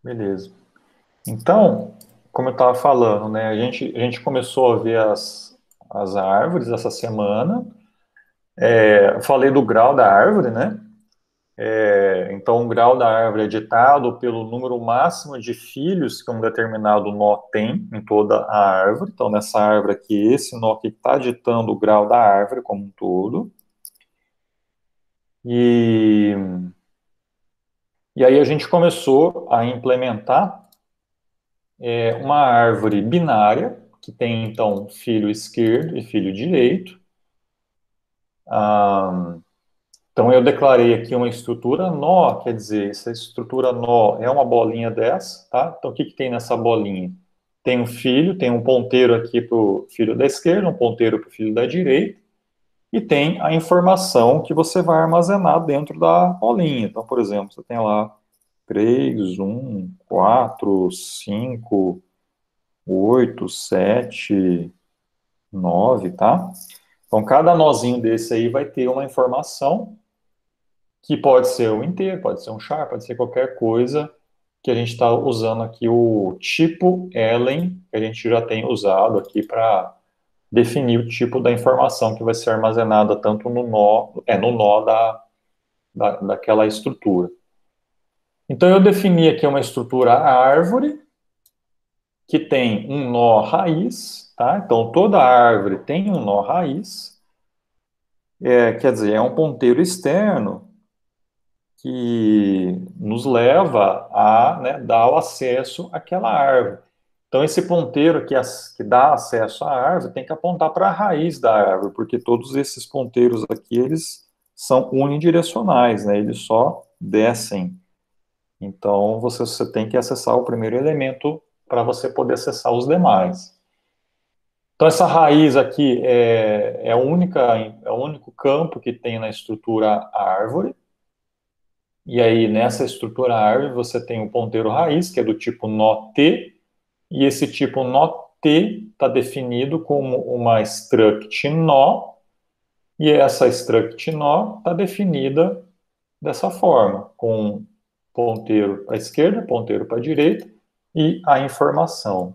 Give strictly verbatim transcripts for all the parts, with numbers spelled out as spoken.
Beleza. Então, como eu estava falando, né, a gente, a gente começou a ver as, as árvores essa semana. É, eu falei do grau da árvore, né? É, então, o grau da árvore é ditado pelo número máximo de filhos que um determinado nó tem em toda a árvore. Então, nessa árvore aqui, esse nó que está ditando o grau da árvore como um todo. E, e aí a gente começou a implementar é, uma árvore binária, que tem, então, filho esquerdo e filho direito. Ah, então, eu declarei aqui uma estrutura nó, quer dizer, essa estrutura nó é uma bolinha dessa, tá? Então, o que que tem nessa bolinha? Tem um filho, tem um ponteiro aqui para o filho da esquerda, um ponteiro para o filho da direita, e tem a informação que você vai armazenar dentro da bolinha. Então, por exemplo, você tem lá três, um, quatro, cinco, oito, sete, nove, tá? Então, cada nozinho desse aí vai ter uma informação que pode ser um inteiro, pode ser um char, pode ser qualquer coisa que a gente está usando aqui o tipo Ellen, que a gente já tem usado aqui para definir o tipo da informação que vai ser armazenada tanto no nó, é no nó da, da, daquela estrutura. Então eu defini aqui uma estrutura árvore que tem um nó raiz, tá? Então toda árvore tem um nó raiz, é, quer dizer, é um ponteiro externo que nos leva a, né, dar o acesso àquela árvore. Então, esse ponteiro que, as, que dá acesso à árvore tem que apontar para a raiz da árvore, porque todos esses ponteiros aqui, eles são unidirecionais, né? Eles só descem. Então, você, você tem que acessar o primeiro elemento para você poder acessar os demais. Então, essa raiz aqui é, é, a única, é o único campo que tem na estrutura árvore. E aí, nessa estrutura árvore, você tem o ponteiro raiz, que é do tipo nó T, e esse tipo nó T está definido como uma struct nó, e essa struct nó está definida dessa forma, com ponteiro para a esquerda, ponteiro para a direita, e a informação.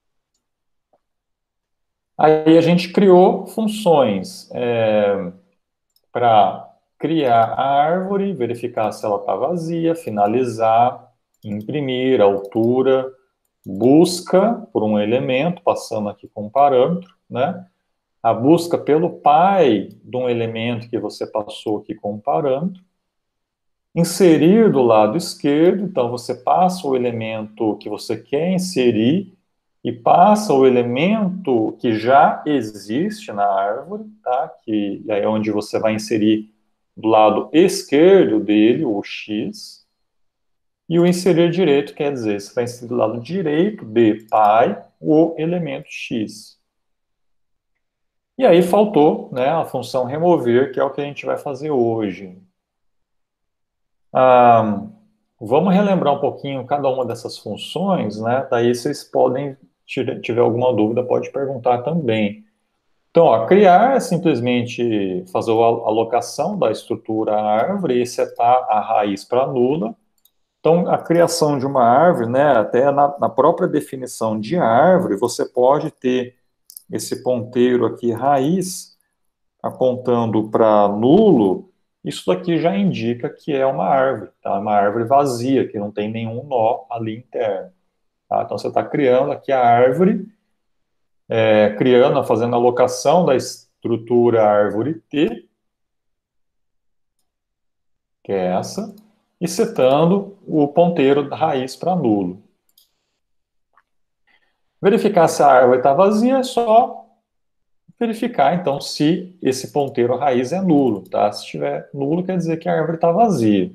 Aí a gente criou funções é, para criar a árvore, verificar se ela está vazia, finalizar, imprimir, altura, busca por um elemento, passando aqui com um parâmetro, né? A busca pelo pai de um elemento que você passou aqui com um parâmetro. Inserir do lado esquerdo, então você passa o elemento que você quer inserir e passa o elemento que já existe na árvore, tá? Que é onde você vai inserir do lado esquerdo dele, o X, e o inserir direito quer dizer, você vai inserir do lado direito de pai o elemento X. E aí faltou, né, a função remover, que é o que a gente vai fazer hoje. Ah, vamos relembrar um pouquinho cada uma dessas funções, né? Daí vocês podem, se tiver alguma dúvida, pode perguntar também. Então, ó, criar é simplesmente fazer a alocação da estrutura árvore e setar a raiz para nula. Então, a criação de uma árvore, né, até na, na própria definição de árvore, você pode ter esse ponteiro aqui, raiz, apontando para nulo, isso daqui já indica que é uma árvore, tá? Uma árvore vazia, que não tem nenhum nó ali interno. Tá? Então, você está criando aqui a árvore, é, criando, fazendo a alocação da estrutura árvore T, que é essa, e setando o ponteiro da raiz para nulo. Verificar se a árvore está vazia é só verificar, então, se esse ponteiro raiz é nulo, tá? Se estiver nulo, quer dizer que a árvore está vazia.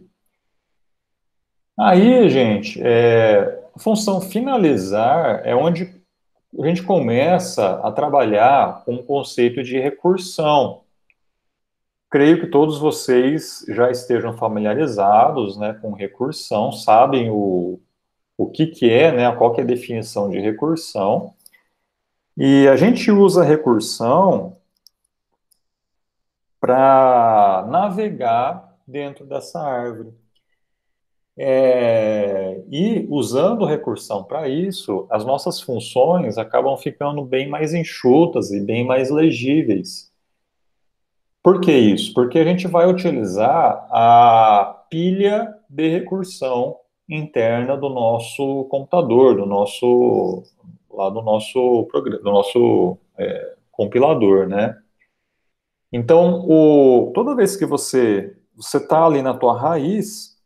Aí, gente, é, a função finalizar é onde a gente começa a trabalhar com o conceito de recursão. Creio que todos vocês já estejam familiarizados, né, com recursão, sabem o, o que que é, né, qual que é a definição de recursão. E a gente usa a recursão para navegar dentro dessa árvore. É, e usando recursão para isso, as nossas funções acabam ficando bem mais enxutas e bem mais legíveis. Por que isso? Porque a gente vai utilizar a pilha de recursão interna do nosso computador, do nosso lá do nosso programa, do nosso é, compilador, né? Então, o, toda vez que você você está ali na tua raiz,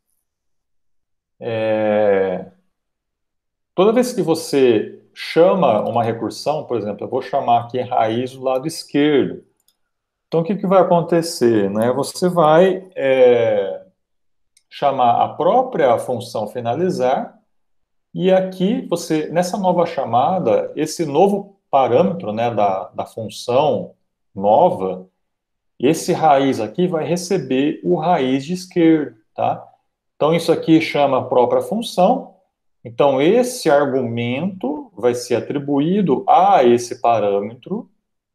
é, toda vez que você chama uma recursão, por exemplo, eu vou chamar aqui raiz do lado esquerdo. Então, o que, que vai acontecer, né? Você vai é, chamar a própria função finalizar, e aqui você, nessa nova chamada, esse novo parâmetro, né, da, da função nova, esse raiz aqui vai receber o raiz de esquerda, tá? Então, isso aqui chama a própria função. Então, esse argumento vai ser atribuído a esse parâmetro,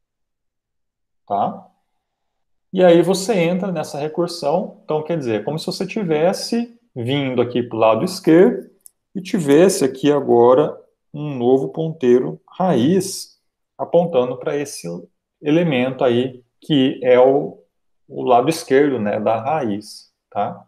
tá? E aí você entra nessa recursão. Então, quer dizer, é como se você tivesse vindo aqui para o lado esquerdo e tivesse aqui agora um novo ponteiro raiz apontando para esse elemento aí que é o, o lado esquerdo, né, da raiz, tá?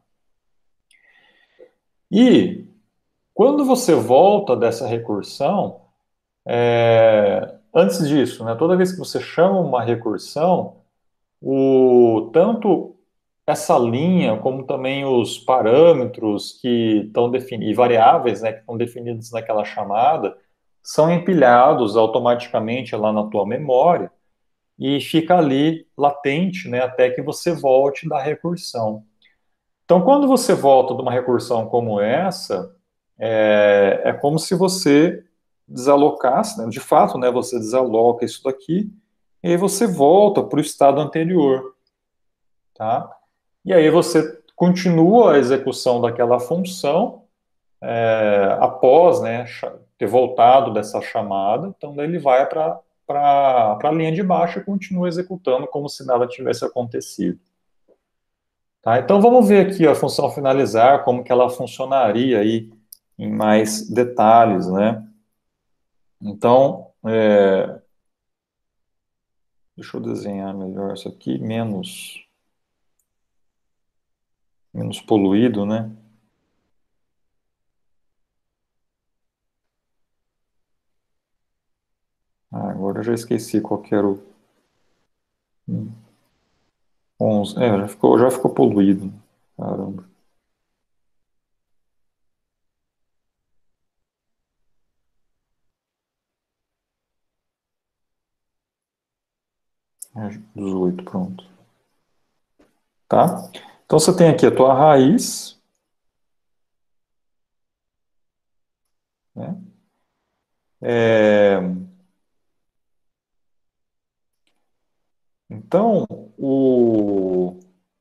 E quando você volta dessa recursão, é, antes disso, né, toda vez que você chama uma recursão, o, tanto essa linha, como também os parâmetros que estão definidos, e variáveis, né, que estão definidos naquela chamada, são empilhados automaticamente lá na tua memória e fica ali latente, né, até que você volte da recursão. Então, quando você volta de uma recursão como essa, é, é como se você desalocasse, né, de fato, né, você desaloca isso daqui, e aí você volta para o estado anterior, tá? E aí você continua a execução daquela função é, após, né, ter voltado dessa chamada, então daí ele vai para para a linha de baixo e continua executando como se nada tivesse acontecido. Tá? Então vamos ver aqui a função finalizar, como que ela funcionaria aí em mais detalhes, né? Então, é, deixa eu desenhar melhor isso aqui, menos, menos poluído, né? Ah, agora eu já esqueci qual que era o hum, onze. É, já ficou, já ficou poluído. Caramba. É, dezoito, pronto. Tá? Então você tem aqui a tua raiz, né? É, então, o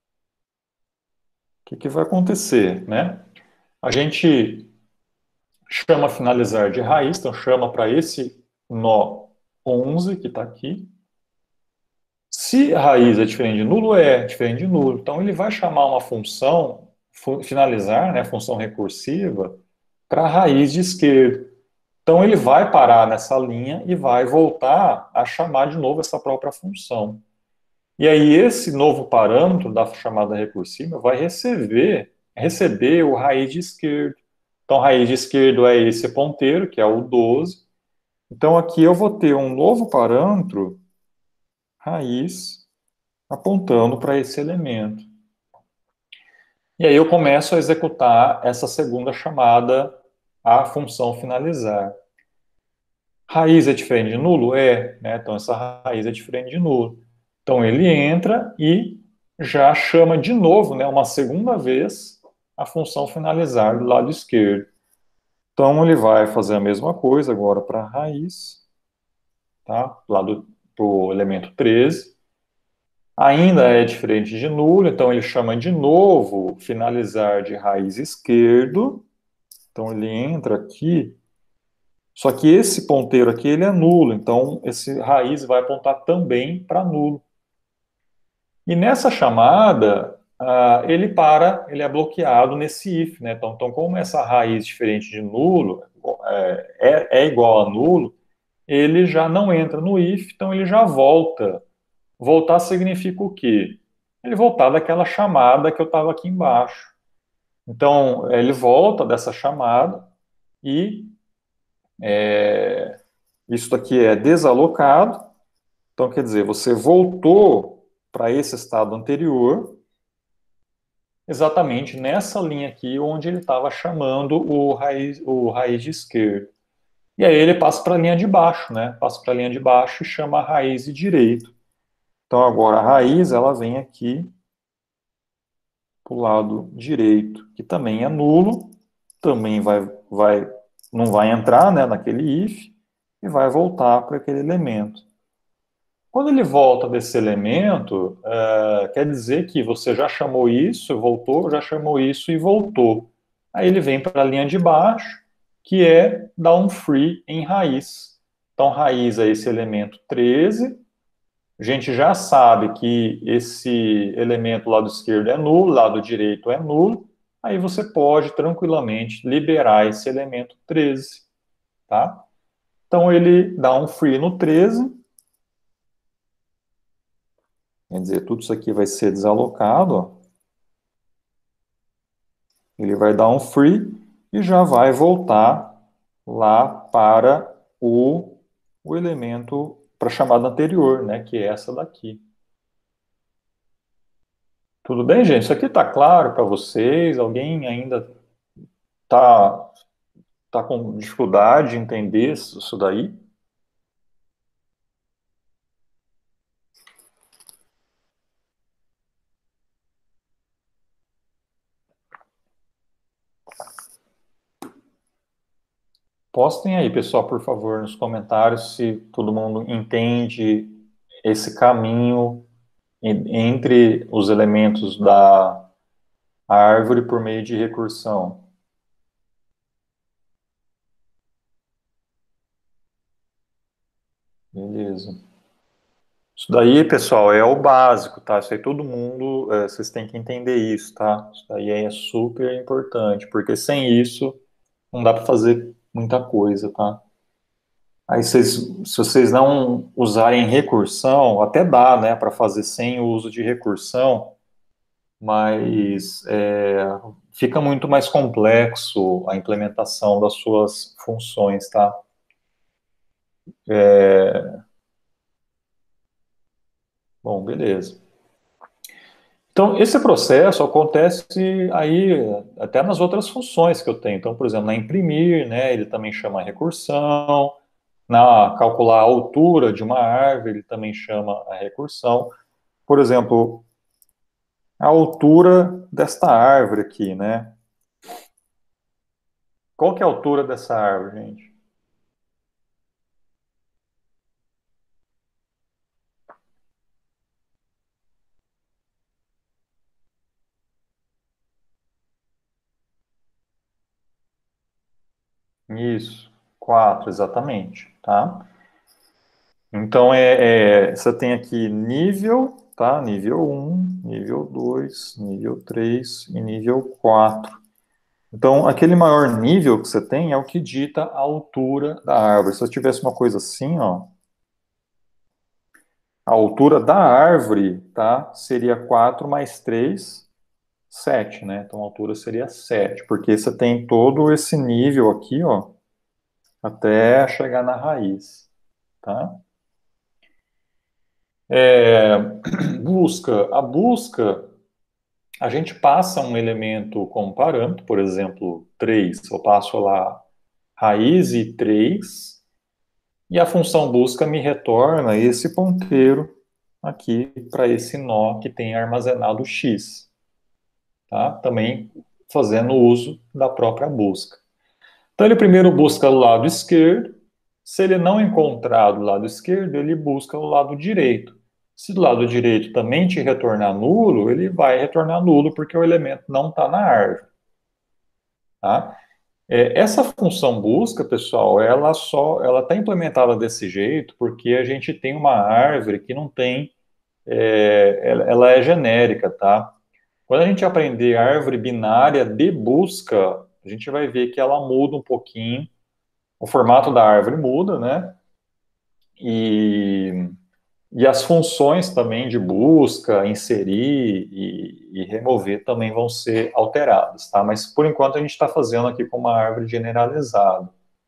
que que vai acontecer, né? A gente chama finalizar de raiz, então chama para esse nó onze que está aqui. Se a raiz é diferente de nulo, é diferente de nulo. Então ele vai chamar uma função, finalizar, né, função recursiva, para a raiz de esquerda. Então ele vai parar nessa linha e vai voltar a chamar de novo essa própria função. E aí esse novo parâmetro da chamada recursiva vai receber, receber o raiz de esquerdo. Então, raiz de esquerdo é esse ponteiro, que é o doze. Então, aqui eu vou ter um novo parâmetro, raiz, apontando para esse elemento. E aí eu começo a executar essa segunda chamada, a função finalizar. Raiz é diferente de nulo? É, né? Então, essa raiz é diferente de nulo. Então, ele entra e já chama de novo, né, uma segunda vez, a função finalizar do lado esquerdo. Então, ele vai fazer a mesma coisa agora para a raiz, tá? Lá do pro elemento treze. Ainda é diferente de nulo, então ele chama de novo finalizar de raiz esquerdo. Então, ele entra aqui. Só que esse ponteiro aqui, ele é nulo, então esse raiz vai apontar também para nulo. E nessa chamada, uh, ele para, ele é bloqueado nesse if, né? Então, então como essa raiz diferente de nulo é, é, é igual a nulo, ele já não entra no if, então ele já volta. Voltar significa o quê? Ele voltar daquela chamada que eu estava aqui embaixo. Então, ele volta dessa chamada e é, isso daqui é desalocado. Então, quer dizer, você voltou para esse estado anterior, exatamente nessa linha aqui, onde ele estava chamando o raiz, o raiz de esquerda. E aí ele passa para a linha de baixo, né? Passa para a linha de baixo e chama a raiz de direito. Então, agora a raiz, ela vem aqui para o lado direito, que também é nulo, também vai, vai, não vai entrar, né, naquele if, e vai voltar para aquele elemento. Quando ele volta desse elemento, é, quer dizer que você já chamou isso, voltou, já chamou isso e voltou. Aí ele vem para a linha de baixo, que é dar um free em raiz. Então, raiz é esse elemento treze. A gente já sabe que esse elemento lado esquerdo é nulo, lado direito é nulo. Aí você pode tranquilamente liberar esse elemento treze, tá? Então, ele dá um free no treze. Quer dizer, tudo isso aqui vai ser desalocado, ó. Ele vai dar um free e já vai voltar lá para o, o elemento, para a chamada anterior, né, que é essa daqui. Tudo bem, gente? Isso aqui está claro para vocês? Alguém ainda está tá com dificuldade de entender isso daí? Postem aí, pessoal, por favor, nos comentários se todo mundo entende esse caminho entre os elementos da árvore por meio de recursão. Beleza. Isso daí, pessoal, é o básico, tá? Isso aí todo mundo, é, vocês têm que entender isso, tá? Isso daí é super importante, porque sem isso não dá para fazer muita coisa, tá? Aí, vocês, se vocês não usarem recursão, até dá, né, para fazer sem o uso de recursão, mas é, fica muito mais complexo a implementação das suas funções, tá? É, bom, beleza. Então, esse processo acontece aí até nas outras funções que eu tenho. Então, por exemplo, na imprimir, né, ele também chama recursão. Na calcular a altura de uma árvore, ele também chama a recursão. Por exemplo, a altura desta árvore aqui, né? Qual que é a altura dessa árvore, gente? Isso, quatro, exatamente, tá? Então, é, é, você tem aqui nível, tá? Nível um, nível dois, nível três e nível quatro. Então, aquele maior nível que você tem é o que dita a altura da árvore. Se eu tivesse uma coisa assim, ó, a altura da árvore, tá? Seria quatro mais três, sete, né? Então, a altura seria sete, porque você tem todo esse nível aqui, ó, até chegar na raiz, tá? É, busca. A busca, a gente passa um elemento como parâmetro, por exemplo, três. Eu passo lá raiz e três, e a função busca me retorna esse ponteiro aqui para esse nó que tem armazenado x, tá? Também fazendo uso da própria busca. Então ele primeiro busca o lado esquerdo. Se ele não encontrar do lado esquerdo, ele busca o lado direito. Se do lado direito também te retornar nulo, ele vai retornar nulo porque o elemento não está na árvore, tá? É, essa função busca, pessoal, ela só, ela está implementada desse jeito porque a gente tem uma árvore que não tem, é, ela, ela é genérica, tá? Quando a gente aprender a árvore binária de busca, a gente vai ver que ela muda um pouquinho, o formato da árvore muda, né? E, e as funções também de busca, inserir e, e remover também vão ser alteradas, tá? Mas por enquanto a gente está fazendo aqui com uma árvore generalizada.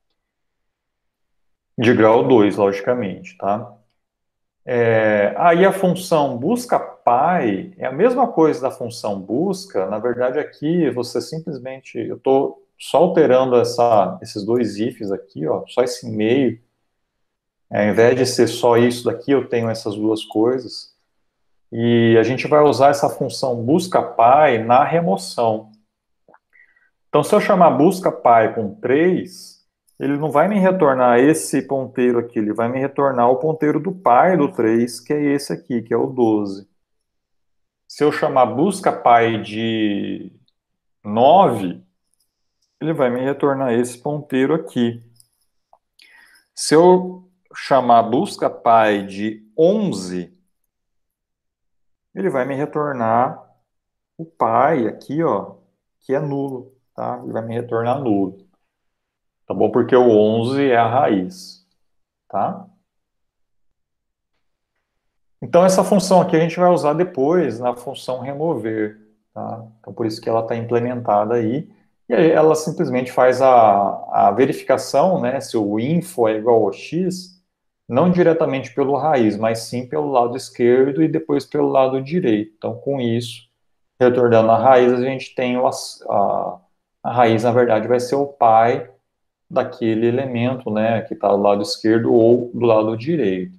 De grau dois, logicamente, tá? É, aí a função busca pai é a mesma coisa da função busca. Na verdade, aqui você simplesmente, eu estou só alterando essa, esses dois ifs aqui, ó, só esse meio. Ao invés de ser só isso daqui, eu tenho essas duas coisas. E a gente vai usar essa função busca pai na remoção. Então, se eu chamar busca pai com três, ele não vai me retornar esse ponteiro aqui, ele vai me retornar o ponteiro do pai do três, que é esse aqui, que é o doze. Se eu chamar busca pai de nove, ele vai me retornar esse ponteiro aqui. Se eu chamar busca pai de onze, ele vai me retornar o pai aqui, ó, que é nulo, tá? Ele vai me retornar nulo. Tá bom? Porque o onze é a raiz, tá? Então, essa função aqui a gente vai usar depois na função remover, tá? Então, por isso que ela está implementada aí. E aí ela simplesmente faz a, a verificação, né, se o info é igual ao x, não diretamente pelo raiz, mas sim pelo lado esquerdo e depois pelo lado direito. Então, com isso, retornando a raiz, a gente tem o, a, a raiz, na verdade, vai ser o pai daquele elemento, né, que está do lado esquerdo ou do lado direito.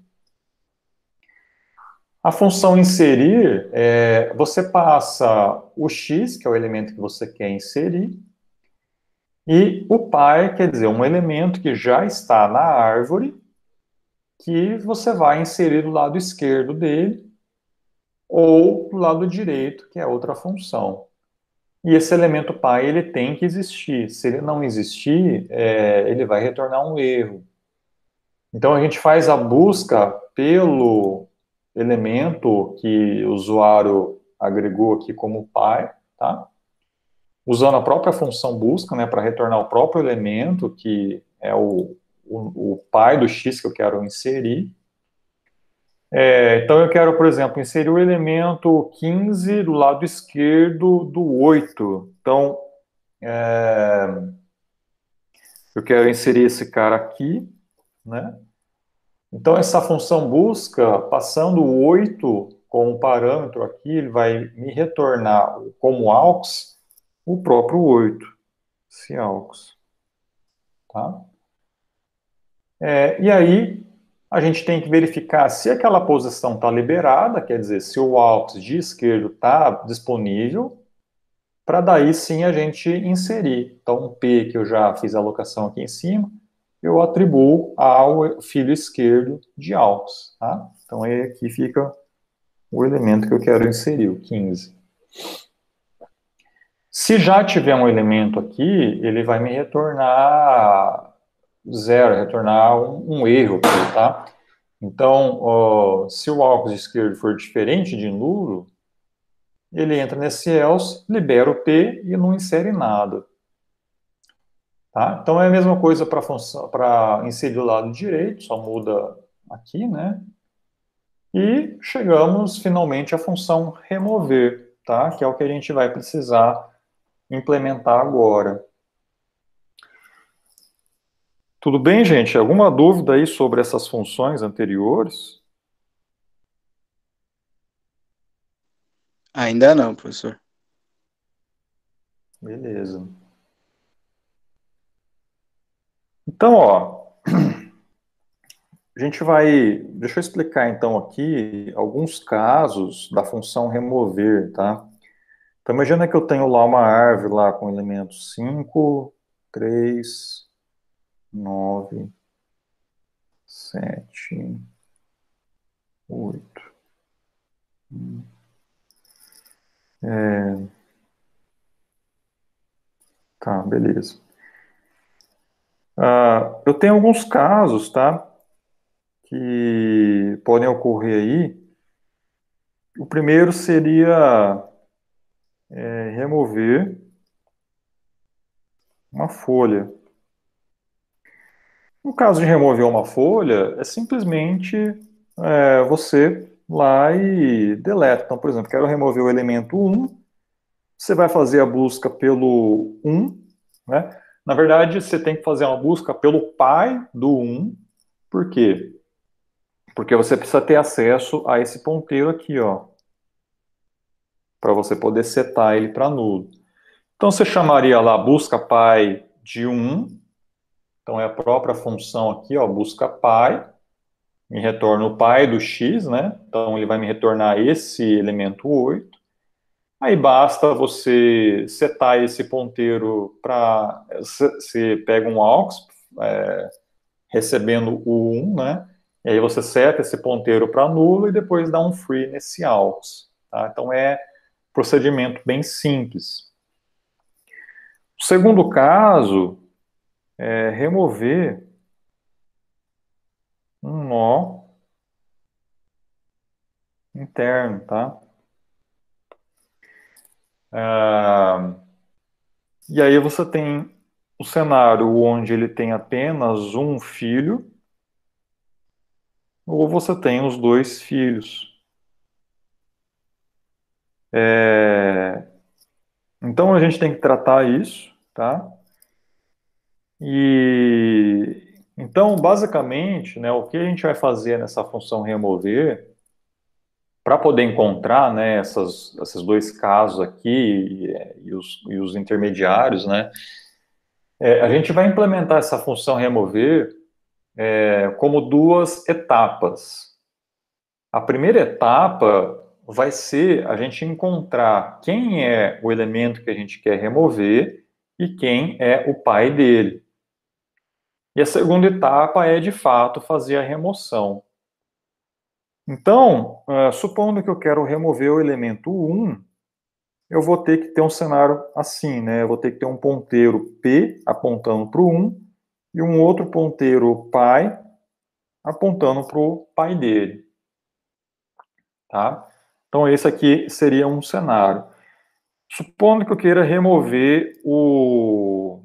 A função inserir, é, você passa o x, que é o elemento que você quer inserir, e o pai, quer dizer, um elemento que já está na árvore, que você vai inserir do lado esquerdo dele, ou do lado direito, que é outra função. E esse elemento pai, ele tem que existir. Se ele não existir, é, ele vai retornar um erro. Então, a gente faz a busca pelo elemento que o usuário agregou aqui como pai, tá? Usando a própria função busca, né, para retornar o próprio elemento, que é o, o, o pai do x que eu quero inserir. É, então, eu quero, por exemplo, inserir o elemento quinze do lado esquerdo do oito. Então, é, eu quero inserir esse cara aqui, né? Então, essa função busca, passando o oito como parâmetro aqui, ele vai me retornar como aux o próprio oito, se aux. Tá? É, e aí, a gente tem que verificar se aquela posição está liberada, quer dizer, se o aux de esquerdo está disponível, para daí sim a gente inserir. Então, um P que eu já fiz a alocação aqui em cima, eu atribuo ao filho esquerdo de aux. Tá? Então, aí aqui fica o elemento que eu quero inserir, o quinze. Se já tiver um elemento aqui, ele vai me retornar zero, retornar um, um erro aqui, tá? Então, ó, se o aux esquerdo for diferente de nulo, ele entra nesse else, libera o P e não insere nada. Tá? Então, é a mesma coisa para inserir o lado direito, só muda aqui, né? E chegamos finalmente à função remover, tá? Que é o que a gente vai precisar implementar agora. Tudo bem, gente? Alguma dúvida aí sobre essas funções anteriores? Ainda não, professor. Beleza. Então, ó, a gente vai. Deixa eu explicar então aqui alguns casos da função remover, tá? Então, imagina que eu tenho lá uma árvore lá com elementos cinco, três, nove, sete, oito. É, tá, beleza. Ah, eu tenho alguns casos, tá? Que podem ocorrer aí. O primeiro seria é, remover uma folha. No caso de remover uma folha, é simplesmente é, você lá e deleta. Então, por exemplo, quero remover o elemento um, você vai fazer a busca pelo um, né? Na verdade, você tem que fazer uma busca pelo pai do um. Por quê? Porque você precisa ter acesso a esse ponteiro aqui, ó, para você poder setar ele para nulo. Então, você chamaria lá busca pai de um. Então, é a própria função aqui, ó, busca pai. Me retorna o pai do x, né? Então, ele vai me retornar esse elemento oito. Aí basta você setar esse ponteiro para... Você pega um aux, é, recebendo o um, né? E aí você seta esse ponteiro para nulo e depois dá um free nesse aux. Tá? Então é procedimento bem simples. O segundo caso é remover um nó interno, tá? Ah, e aí você tem o cenário onde ele tem apenas um filho, ou você tem os dois filhos. É, então a gente tem que tratar isso, tá? E então, basicamente, né, o que a gente vai fazer nessa função remover para poder encontrar, né, essas, esses dois casos aqui e, e, os, e os intermediários, né, é, a gente vai implementar essa função remover é, como duas etapas. A primeira etapa vai ser a gente encontrar quem é o elemento que a gente quer remover e quem é o pai dele. E a segunda etapa é, de fato, fazer a remoção. Então, uh, supondo que eu quero remover o elemento um, eu vou ter que ter um cenário assim, né? Eu vou ter que ter um ponteiro P apontando para o um e um outro ponteiro pai apontando para o pai dele. Tá? Então, esse aqui seria um cenário. Supondo que eu queira remover o,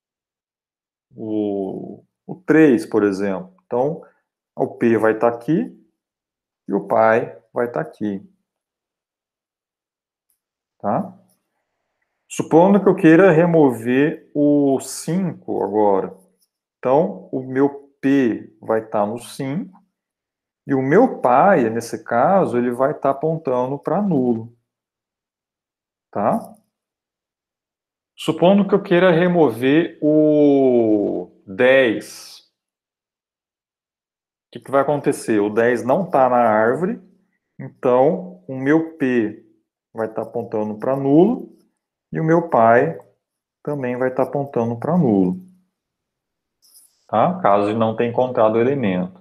o, o três, por exemplo. Então, o P vai estar aqui e o pai vai estar aqui. Tá? Supondo que eu queira remover o cinco agora. Então, o meu P vai estar no cinco e o meu pai, nesse caso, ele vai estar apontando para nulo. Tá? Supondo que eu queira remover o dez. O que, que vai acontecer? O dez não está na árvore, então o meu P vai estar apontando para nulo e o meu pai também vai estar apontando para nulo. Tá? Caso ele não tenha encontrado o elemento.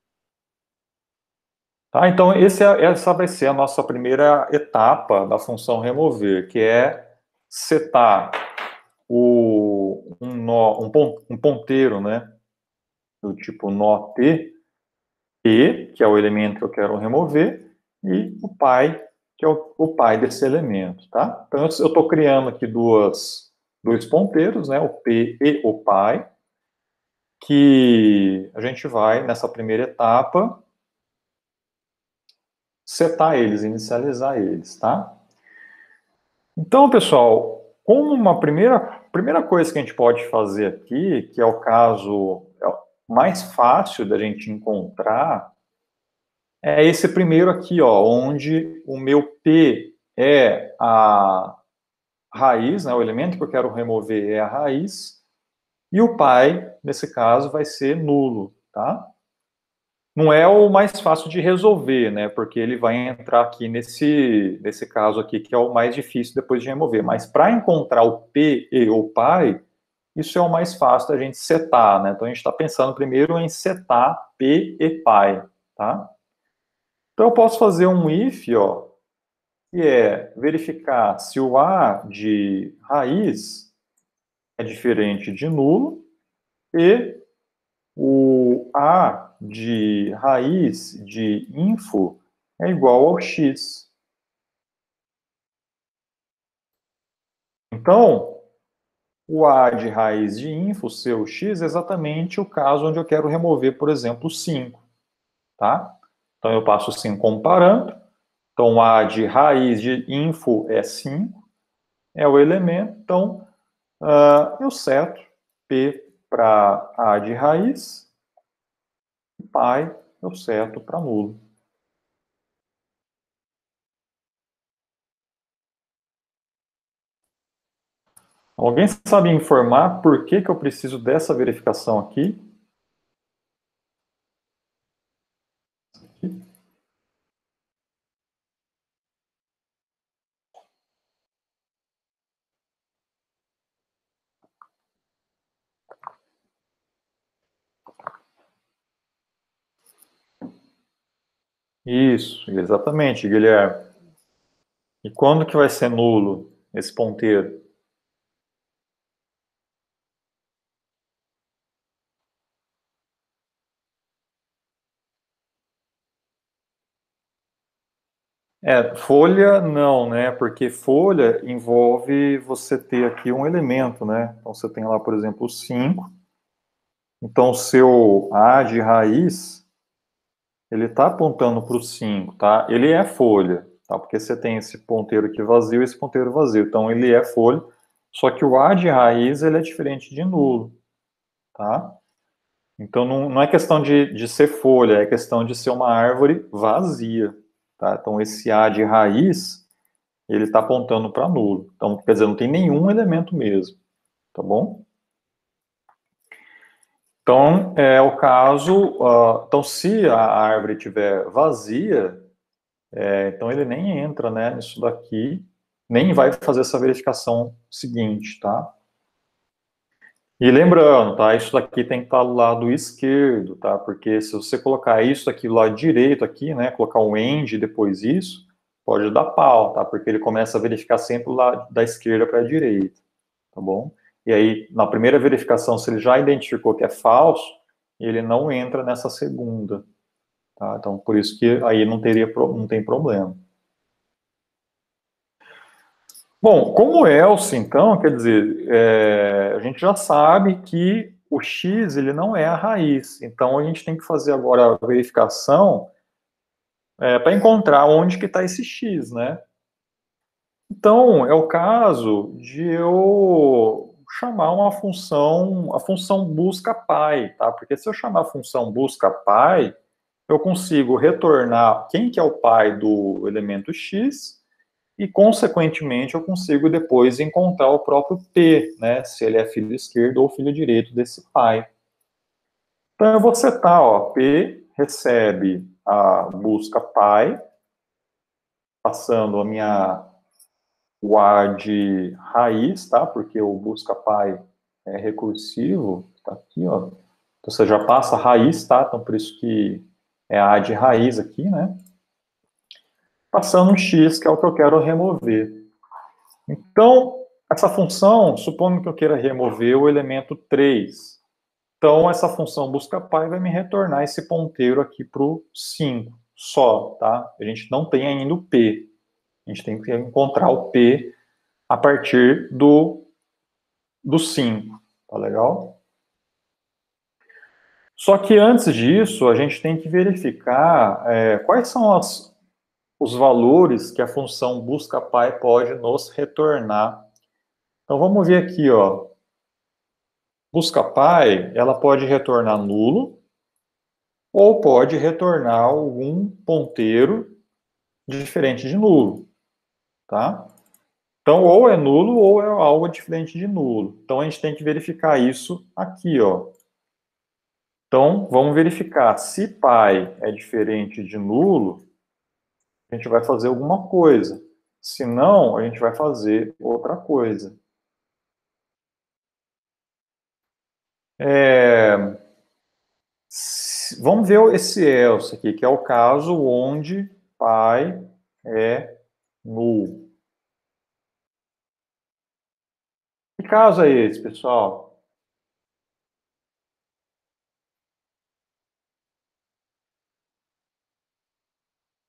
Tá? Então, esse é, essa vai ser a nossa primeira etapa da função remover, que é setar o, um, nó, um, um ponteiro, né, do tipo nó T, P, que é o elemento que eu quero remover, e o pai, que é o, o pai desse elemento. Tá? Então, eu estou criando aqui duas, dois ponteiros, né, o P e o pai, que a gente vai, nessa primeira etapa, setar eles, inicializar eles, tá? Então, pessoal, como uma primeira, primeira coisa que a gente pode fazer aqui, que é o caso mais fácil da gente encontrar, é esse primeiro aqui, ó, onde o meu P é a raiz, né, o elemento que eu quero remover é a raiz, e o pai, nesse caso, vai ser nulo, tá? Não é o mais fácil de resolver, né? Porque ele vai entrar aqui nesse, nesse caso aqui, que é o mais difícil depois de remover. Mas para encontrar o P e o pai, isso é o mais fácil da gente setar, né? Então a gente está pensando primeiro em setar P e pai, tá? Então eu posso fazer um if, ó, que é verificar se o A de raiz é diferente de nulo e o A de raiz de info é igual ao x. Então, o A de raiz de info, seu x, é exatamente o caso onde eu quero remover, por exemplo, cinco. Tá? Então, eu passo cinco como parâmetro. Então, A de raiz de info é cinco, é o elemento. Então, uh, eu seto P para A de raiz, e pi eu seto para nulo. Alguém sabe informar por que, que eu preciso dessa verificação aqui? Isso, exatamente, Guilherme. E quando que vai ser nulo esse ponteiro? É, folha não, né? Porque folha envolve você ter aqui um elemento, né? Então você tem lá, por exemplo, o cinco. Então o seu A de raiz, ele está apontando para o cinco, tá? Ele é folha, tá? Porque você tem esse ponteiro aqui vazio e esse ponteiro vazio. Então ele é folha, só que o A de raiz, ele é diferente de nulo, tá? Então não, não é questão de, de ser folha, é questão de ser uma árvore vazia, tá? Então esse A de raiz, ele está apontando para nulo. Então, quer dizer, não tem nenhum elemento mesmo, tá bom? Então, é o caso, uh, então se a árvore estiver vazia, é, então ele nem entra, né, nisso daqui, nem vai fazer essa verificação seguinte, tá? E lembrando, tá, isso daqui tem que estar do lado esquerdo, tá? Porque se você colocar isso aqui do lado direito aqui, né, colocar um end depois isso, pode dar pau, tá? Porque ele começa a verificar sempre lá da esquerda para a direita, tá bom? E aí, na primeira verificação, se ele já identificou que é falso, ele não entra nessa segunda, tá? Então, por isso que aí não teria, não tem problema. Bom, como else, então, quer dizer, é, a gente já sabe que o x ele não é a raiz. Então, a gente tem que fazer agora a verificação é, para encontrar onde que está esse x, né? Então, é o caso de eu chamar uma função, a função busca pi, tá? Porque se eu chamar a função busca pi, eu consigo retornar quem que é o pai do elemento x e, consequentemente, eu consigo depois encontrar o próprio P, né, se ele é filho esquerdo ou filho direito desse pai. Então, eu vou setar, ó, P recebe a busca pai, passando a minha o A de raiz, tá, porque o busca pai é recursivo, tá aqui, ó. Então, você já passa a raiz, tá, então por isso que é A de raiz aqui, né, passando um x, que é o que eu quero remover. Então, essa função, supondo que eu queira remover o elemento três. Então, essa função busca pi vai me retornar esse ponteiro aqui para o cinco, só, tá? A gente não tem ainda o P. A gente tem que encontrar o P a partir do, do cinco, tá legal? Só que antes disso, a gente tem que verificar é, quais são as, os valores que a função busca pi pode nos retornar. Então, vamos ver aqui, ó. Busca pi, ela pode retornar nulo ou pode retornar algum ponteiro diferente de nulo, tá? Então, ou é nulo ou é algo diferente de nulo. Então, a gente tem que verificar isso aqui, ó. Então, vamos verificar se pi é diferente de nulo, a gente vai fazer alguma coisa. Se não, a gente vai fazer outra coisa. É... Vamos ver esse else aqui, que é o caso onde pi é nulo. Que caso é esse, pessoal?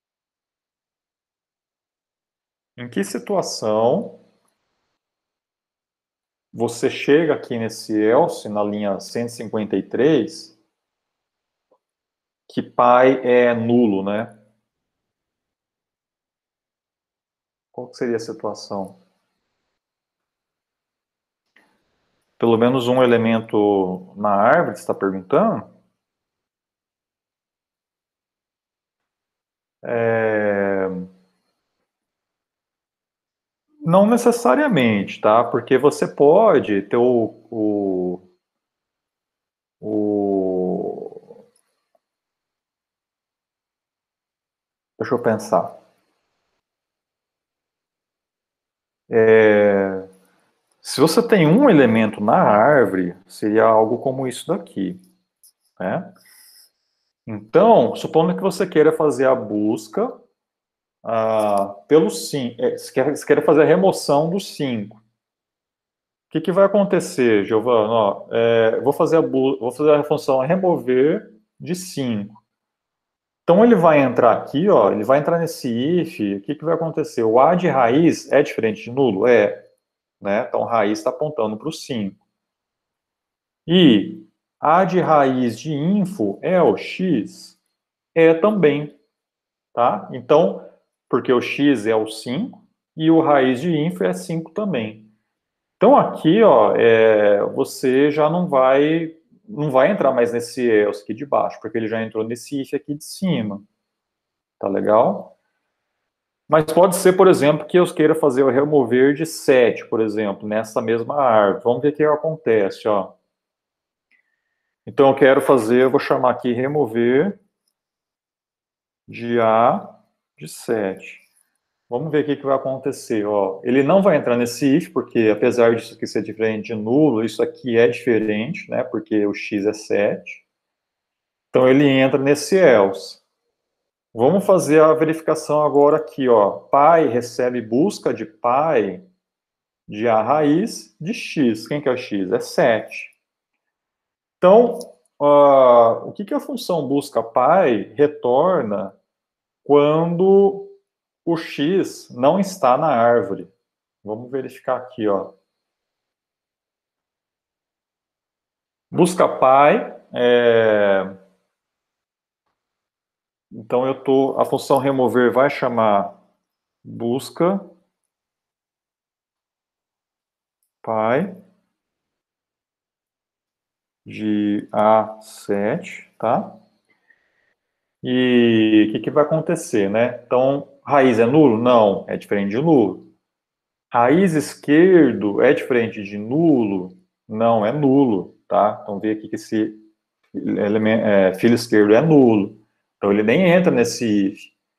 Em que situação você chega aqui nesse else, na linha cento e cinquenta e três, que pai é nulo, né? Qual que seria a situação? Pelo menos um elemento na árvore, você está perguntando? É... Não necessariamente, tá? Porque você pode ter o, o, o... Deixa eu pensar. É... Se você tem um elemento na árvore, seria algo como isso daqui, né? Então, supondo que você queira fazer a busca ah, pelo cinco, é, você quer, você quer fazer a remoção do cinco. O que, que vai acontecer, Giovana? Ó, é, vou, fazer a bu- vou fazer a função remover de cinco. Então ele vai entrar aqui, ó, ele vai entrar nesse if, o que, que vai acontecer? O A de raiz é diferente de nulo? É, né? Então raiz está apontando para o cinco. E A de raiz de info é o x? É também, tá? Então, porque o x é o cinco e o raiz de info é cinco também. Então aqui, ó, é, você já não vai não vai entrar mais nesse else aqui de baixo, porque ele já entrou nesse if aqui de cima. Tá legal? Mas pode ser, por exemplo, que eu queira fazer o remover de sete, por exemplo, nessa mesma árvore. Vamos ver o que acontece, ó. Então eu quero fazer, eu vou chamar aqui remover de A de sete. Vamos ver o que, que vai acontecer, ó. Ele não vai entrar nesse if, porque apesar disso aqui ser diferente de nulo, isso aqui é diferente, né? Porque o x é sete. Então ele entra nesse else. Vamos fazer a verificação agora aqui, ó. Pai recebe busca de pai de A raiz de x. Quem que é o x? É sete. Então, uh, o que, que a função busca pai retorna quando o x não está na árvore? Vamos verificar aqui, ó. Busca pai, é... então eu tô, a função remover vai chamar busca pai de A sete, tá? E o que, que vai acontecer, né? Então, raiz é nulo? Não, é diferente de nulo. Raiz esquerdo é diferente de nulo? Não, é nulo, tá? Então, vê aqui que esse elemento, é, filho esquerdo é nulo. Então, ele nem entra nesse if.